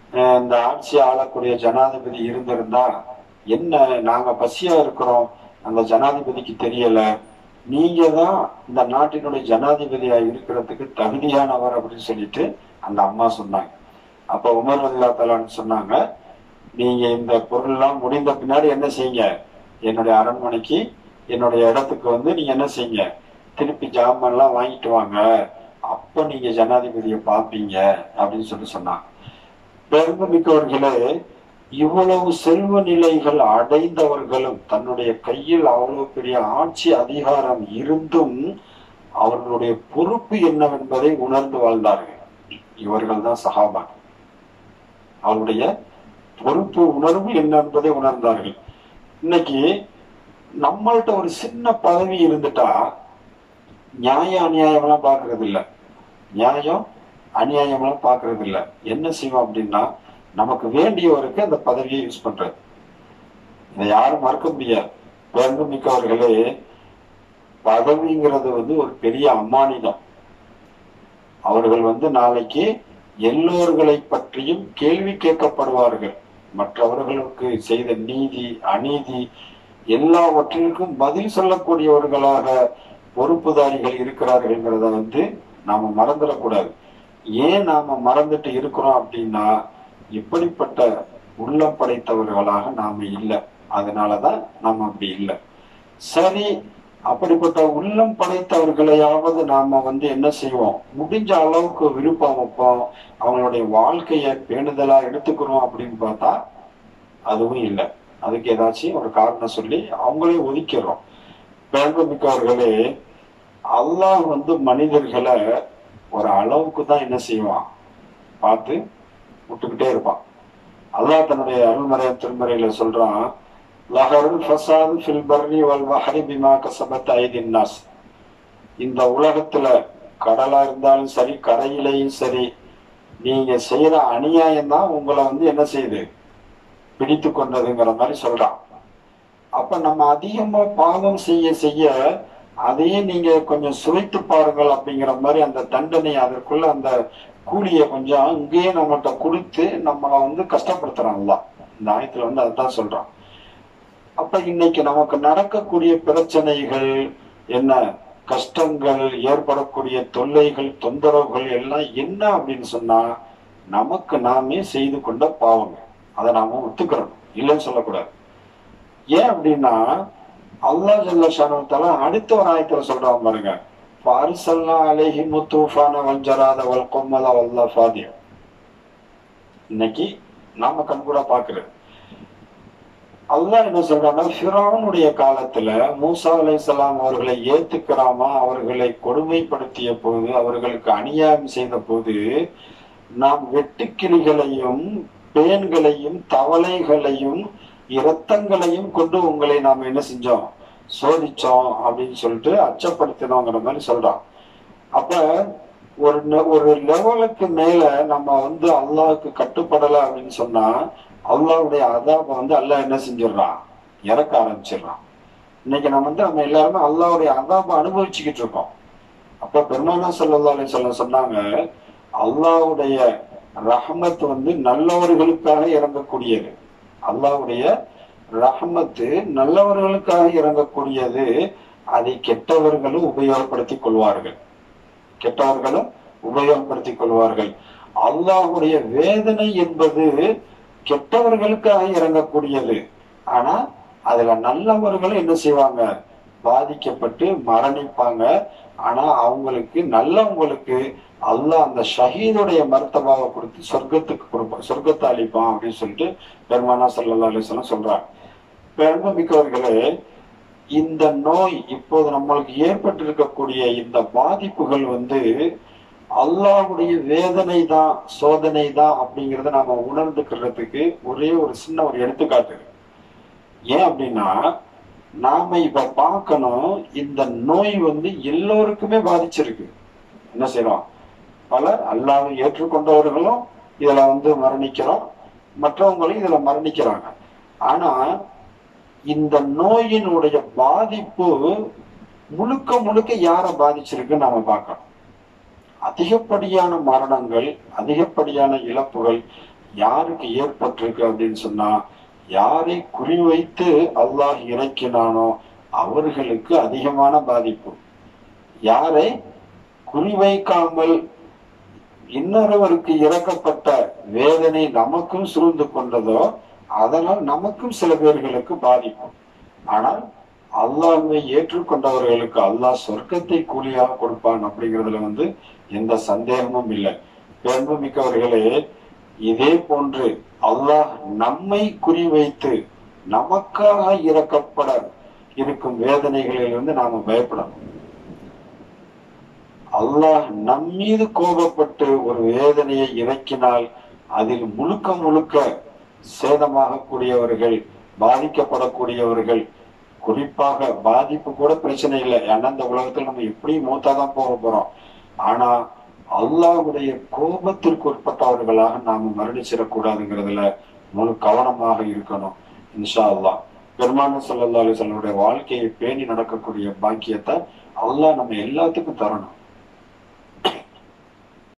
இந்த ஆட்சி ஆளக்கூடிய ஜனாதிபதி இருந்திருந்தா என்ன, நாங்க பசியா இருக்கிறோம், அந்த ஜனாதிபதிக்கு தெரியல, நீங்க தான் இந்த நாட்டினுடைய ஜனாதிபதியா இருக்கிறதுக்கு தகுதியானவர் அப்படின்னு சொல்லிட்டு அந்த அம்மா சொன்னாங்க. அப்ப உமர் ரலியல்லாஹு தஆலான்னு சொன்னாங்க, நீங்க இந்த பொருள்லாம் முடிந்த பின்னாடி என்ன செய்யுங்க, என்னுடைய அரண்மனைக்கு என்னுடைய இடத்துக்கு வந்து நீங்க என்ன செய்யுங்க, திருப்பி ஜாமான் எல்லாம் வாங்கிட்டு வாங்க, அப்ப நீங்க ஜனாதிபதியை பார்ப்பீங்க அப்படின்னு சொல்லி சொன்னாங்க. பெருமைமிக்கவர்களே, இவ்வளவு செல்வ நிலைகள் அடைந்தவர்களும் தன்னுடைய கையில் அவ்வளவு பெரிய ஆட்சி அதிகாரம் இருந்தும் அவர்களுடைய பொறுப்பு என்னவென்பதை உணர்ந்து வாழ்ந்தார்கள். இவர்கள் தான் சஹாபா. அவருடைய பொறுப்பு உணர்வு என்ன என்பதை உணர்ந்தார்கள். இன்னைக்கு நம்மள்ட்ட ஒரு சின்ன பதவி இருந்துட்டா நியாய அநியாயம் எல்லாம் பாக்குறது இல்ல, நியாயம் அநியாயம் எல்லாம் பாக்குறது இல்ல. என்ன செய்வோம் அப்படின்னா, நமக்கு வேண்டியவருக்கு அந்த பதவியை யூஸ் பண்றது. இதை யாரும் மறக்க முடியாது. பெருமை மிக்கவர்களே, பதவிங்கிறது வந்து ஒரு பெரிய அம்மானிதம். அவர்கள் வந்து நாளைக்கு எல்லோர்களை பற்றியும் கேள்வி கேட்கப்படுவார்கள். மற்றவர்களுக்கு செய்த நீதி அநீதி எல்லாவற்றிற்கும் பதில் சொல்லக்கூடியவர்களாக பொறுப்புதாரிகள் இருக்கிறார்கள்ங்கிறத வந்து நாம மறந்துடக்கூடாது. ஏன் நாம மறந்துட்டு இருக்கிறோம் அப்படின்னா, இப்படிப்பட்ட உள்ளம் படைத்தவர்களாக நாம இல்லை, அதனாலதான் நாம அப்படி இல்லை. சரி, அப்படிப்பட்ட உள்ளம் படைத்தவர்களையாவது நாம வந்து என்ன செய்வோம், முடிஞ்ச அளவுக்கு விருப்பம் வைப்போம், அவங்களுடைய வாழ்க்கைய பேணுதலா எடுத்துக்கிறோம் அப்படின்னு பார்த்தா அதுவும் இல்லை. அதுக்கு ஏதாச்சும் ஒரு காரணம் சொல்லி அவங்களே ஒதுக்கிறோம். பெருமைமிக்கவர்களே, அல்லாஹ் வந்து மனிதர்களை ஒரு அளவுக்கு தான் என்ன செய்வான், பார்த்து விட்டுக்கிட்டே இருப்பான். அல்லாஹ் தன்னுடைய அருள்மறை திருமறையில சொல்றான், லஹருல் ஃபஸாது ஃபில் பர்ரி வல் பஹரி பிமா கஸபத் ஐதின் நாஸ். இந்த உலகத்துல கடலா இருந்தாலும் சரி கரையிலையும் சரி, நீங்க செய்யற அநியாயம் தான் உங்களை வந்து என்ன செய்யுது, பிடித்து கொண்டதுங்கிற மாதிரி சொல்றான். அப்ப நம்ம அதிகமா பாவம் செய்ய செய்ய அதையே நீங்க கொஞ்சம் சுவைத்து பாருங்கள் அப்படிங்கிற மாதிரி அந்த தண்டனை, அதற்குள்ள அந்த கூலிய கொஞ்சம் இங்கேயே நம்மகிட்ட கொடுத்து நம்மளை வந்து கஷ்டப்படுத்துறான்ல. இந்த ஆயத்துல வந்து அதுதான் சொல்றான். அப்ப இன்னைக்கு நமக்கு நடக்கக்கூடிய பிரச்சனைகள் என்ன, கஷ்டங்கள், ஏற்படக்கூடிய தொல்லைகள், தொந்தரவுகள் எல்லாம் என்ன அப்படின்னு சொன்னா, நமக்கு நாமே செய்து கொண்ட பாவங்கள். அதை நாம ஒத்துக்கிறோம், இல்லைன்னு சொல்லக்கூடாது. ஏன் அப்படின்னா, அல்லாஹ் ஜல்ல ஷானஹு தஆலா அடுத்த ஒரு ஆயத்துல சொல்றான் பாருங்க, ஃபஅர்ஸல்னா அலைஹிம் தூஃபான வல் ஜராத வல் கும்மல வல்லாஃபாதிய. இன்னைக்கு நாம கண்கூட பாக்குறது. அல்லாஹ் என்ன சொல்றான்னா, ஃபிரௌனுடைய காலத்துல மூசா அலைஹிஸ்ஸலாம் அவர்களை ஏத்துக்கிறாம அவர்களை கொடுமைப்படுத்திய போது, அவர்களுக்கு அநியாயம் செய்த போது, நாம் வெட்டுக்கிளிகளையும் பேன்களையும் தவளைகளையும் இரத்தங்களையும் கொண்டு உங்களை நாம் என்ன செஞ்சோம், சோதிச்சோம் அப்படின்னு சொல்லிட்டு அச்சப்படுத்தினோங்கிற மாதிரி சொல்றான். அப்ப ஒரு ஒரு லெவலுக்கு மேல நம்ம வந்து அல்லாஹ்வுக்கு கட்டுப்படலை அப்படின்னு சொன்னா, அல்லாஹ்வுடைய அதாபை வந்து அல்லாஹ் என்ன செஞ்சிடறான், இறக்க ஆரம்பிச்சிடறான். இன்னைக்கு நம்ம வந்து நம்ம எல்லாருமே அல்லாஹ்வுடைய அதாபை அனுபவிச்சுக்கிட்டு இருக்கோம். அப்ப பெருமானா ஸல்லல்லாஹு அலைஹி வஸல்லம் சொன்னாங்க, அல்லாஹ்வுடைய ரஹ்மத் வந்து நல்லவர்களுக்காக இறங்கக்கூடியது. அல்லாஹ்வுடைய ரஹ்மத்து நல்லவர்களுக்காக இறங்கக்கூடியது. அதை கெட்டவர்களும் உபயோகப்படுத்திக் கொள்வார்கள், கெட்டவர்களும் உபயோகப்படுத்திக் கொள்வார்கள். அல்லாஹ்வுடைய வேதனை என்பது கெட்டவர்களுக்காக இறங்கக்கூடியது. ஆனா அதுல நல்லவர்களும் என்ன செய்வாங்க, பாதிக்கப்பட்டு மரணிப்பாங்க. ஆனா அவங்களுக்கு நல்லவங்களுக்கு அல்லாஹ் அந்த ஷஹீதுடைய மர்த்தபாவை கொடுத்து சொர்க்கத்துக்கு கொடுப்பான், சொர்க்கத்தை அளிப்பான் அப்படின்னு சொல்லிட்டு பெருமானா ஸல்லல்லாஹு அலைஹி வஸல்லம் சொல்றாங்க. பெருமை மிக்கவர்களே, இந்த நோய் இப்போது நம்மளுக்கு ஏற்பட்டு இருக்கக்கூடிய இந்த பாதிப்புகள் வந்து அல்லாஹ்வுடைய வேதனை தான், சோதனை தான் அப்படிங்கிறத நாம உணர்ந்துக்கிறதுக்கு ஒரே ஒரு சின்ன ஒரு எடுத்துக்காட்டு. ஏன் அப்படின்னா, நாம இப்ப பார்க்கணும், இந்த நோய் வந்து எல்லோருக்குமே பாதிச்சிருக்கு. என்ன செய்யறோம், பலர் அல்லாஹ்வை ஏற்றுக்கொண்டவர்களும் இதுல வந்து மரணிக்கிறோம், மற்றவங்களும் இதுல மரணிக்கிறாங்க. ஆனா இந்த நோயினுடைய பாதிப்பு முழுக்க முழுக்க யாரை பாதிச்சிருக்குன்னு நாம பார்க்கணும். அதிகப்படியான மரணங்கள், அதிகப்படியான இழப்புகள் யாருக்கு ஏற்பட்டிருக்கு அப்படின்னு சொன்னா, யாரை குறிவைத்து அல்லாஹ் இறக்கினானோ அவர்களுக்கு அதிகமான பாதிப்பு. யாரை குறிவைக்காமல் இன்னொருவருக்கு இறக்கப்பட்ட வேதனை நமக்கும் சூழ்ந்து கொண்டதோ அதனால் நமக்கும் சில பேர்களுக்கு பாதிப்பு. ஆனால் அல்லாஹ்வை ஏற்றுக்கொண்டவர்களுக்கு அல்லாஹ் சொர்க்கத்தை கூலியாக கொடுப்பான் அப்படிங்கிறதுல வந்து எந்த சந்தேகமும் இல்லை. பெருமைமிக்கவர்களே, இதே போன்று அல்லாஹ் நம்மை குறிவைத்து நமக்காக இறக்கப்பட இருக்கும் வேதனைகளிலிருந்து நாம பயப்படணும். அல்லாஹ் நம் மீது கோபப்பட்டு ஒரு வேதனையை இறக்கினால் அதில் முழுக்க முழுக்க சேதமாக கூடியவர்கள், பாதிக்கப்படக்கூடியவர்கள், குறிப்பாக பாதிப்பு கூட பிரச்சனை இல்லை. ஏன்னா இந்த உலகத்தில் நம்ம எப்படியும் மூத்தாதான் போக போறோம். ஆனா அல்லாஹ்வுடைய கோபத்திற்கு உட்பட்டவர்களாக நாம மரணிச்சிடக்கூடாதுங்கிறதுல முழு கவனமாக இருக்கணும். இன்ஷா அல்லாஹ் பெருமானார் ஸல்லல்லாஹு அலைஹி வஸல்லம் வாழ்க்கையை பேணி நடக்கக்கூடிய பாக்கியத்தை அல்லாஹ் நம்ம எல்லாத்துக்கும் தரணும்.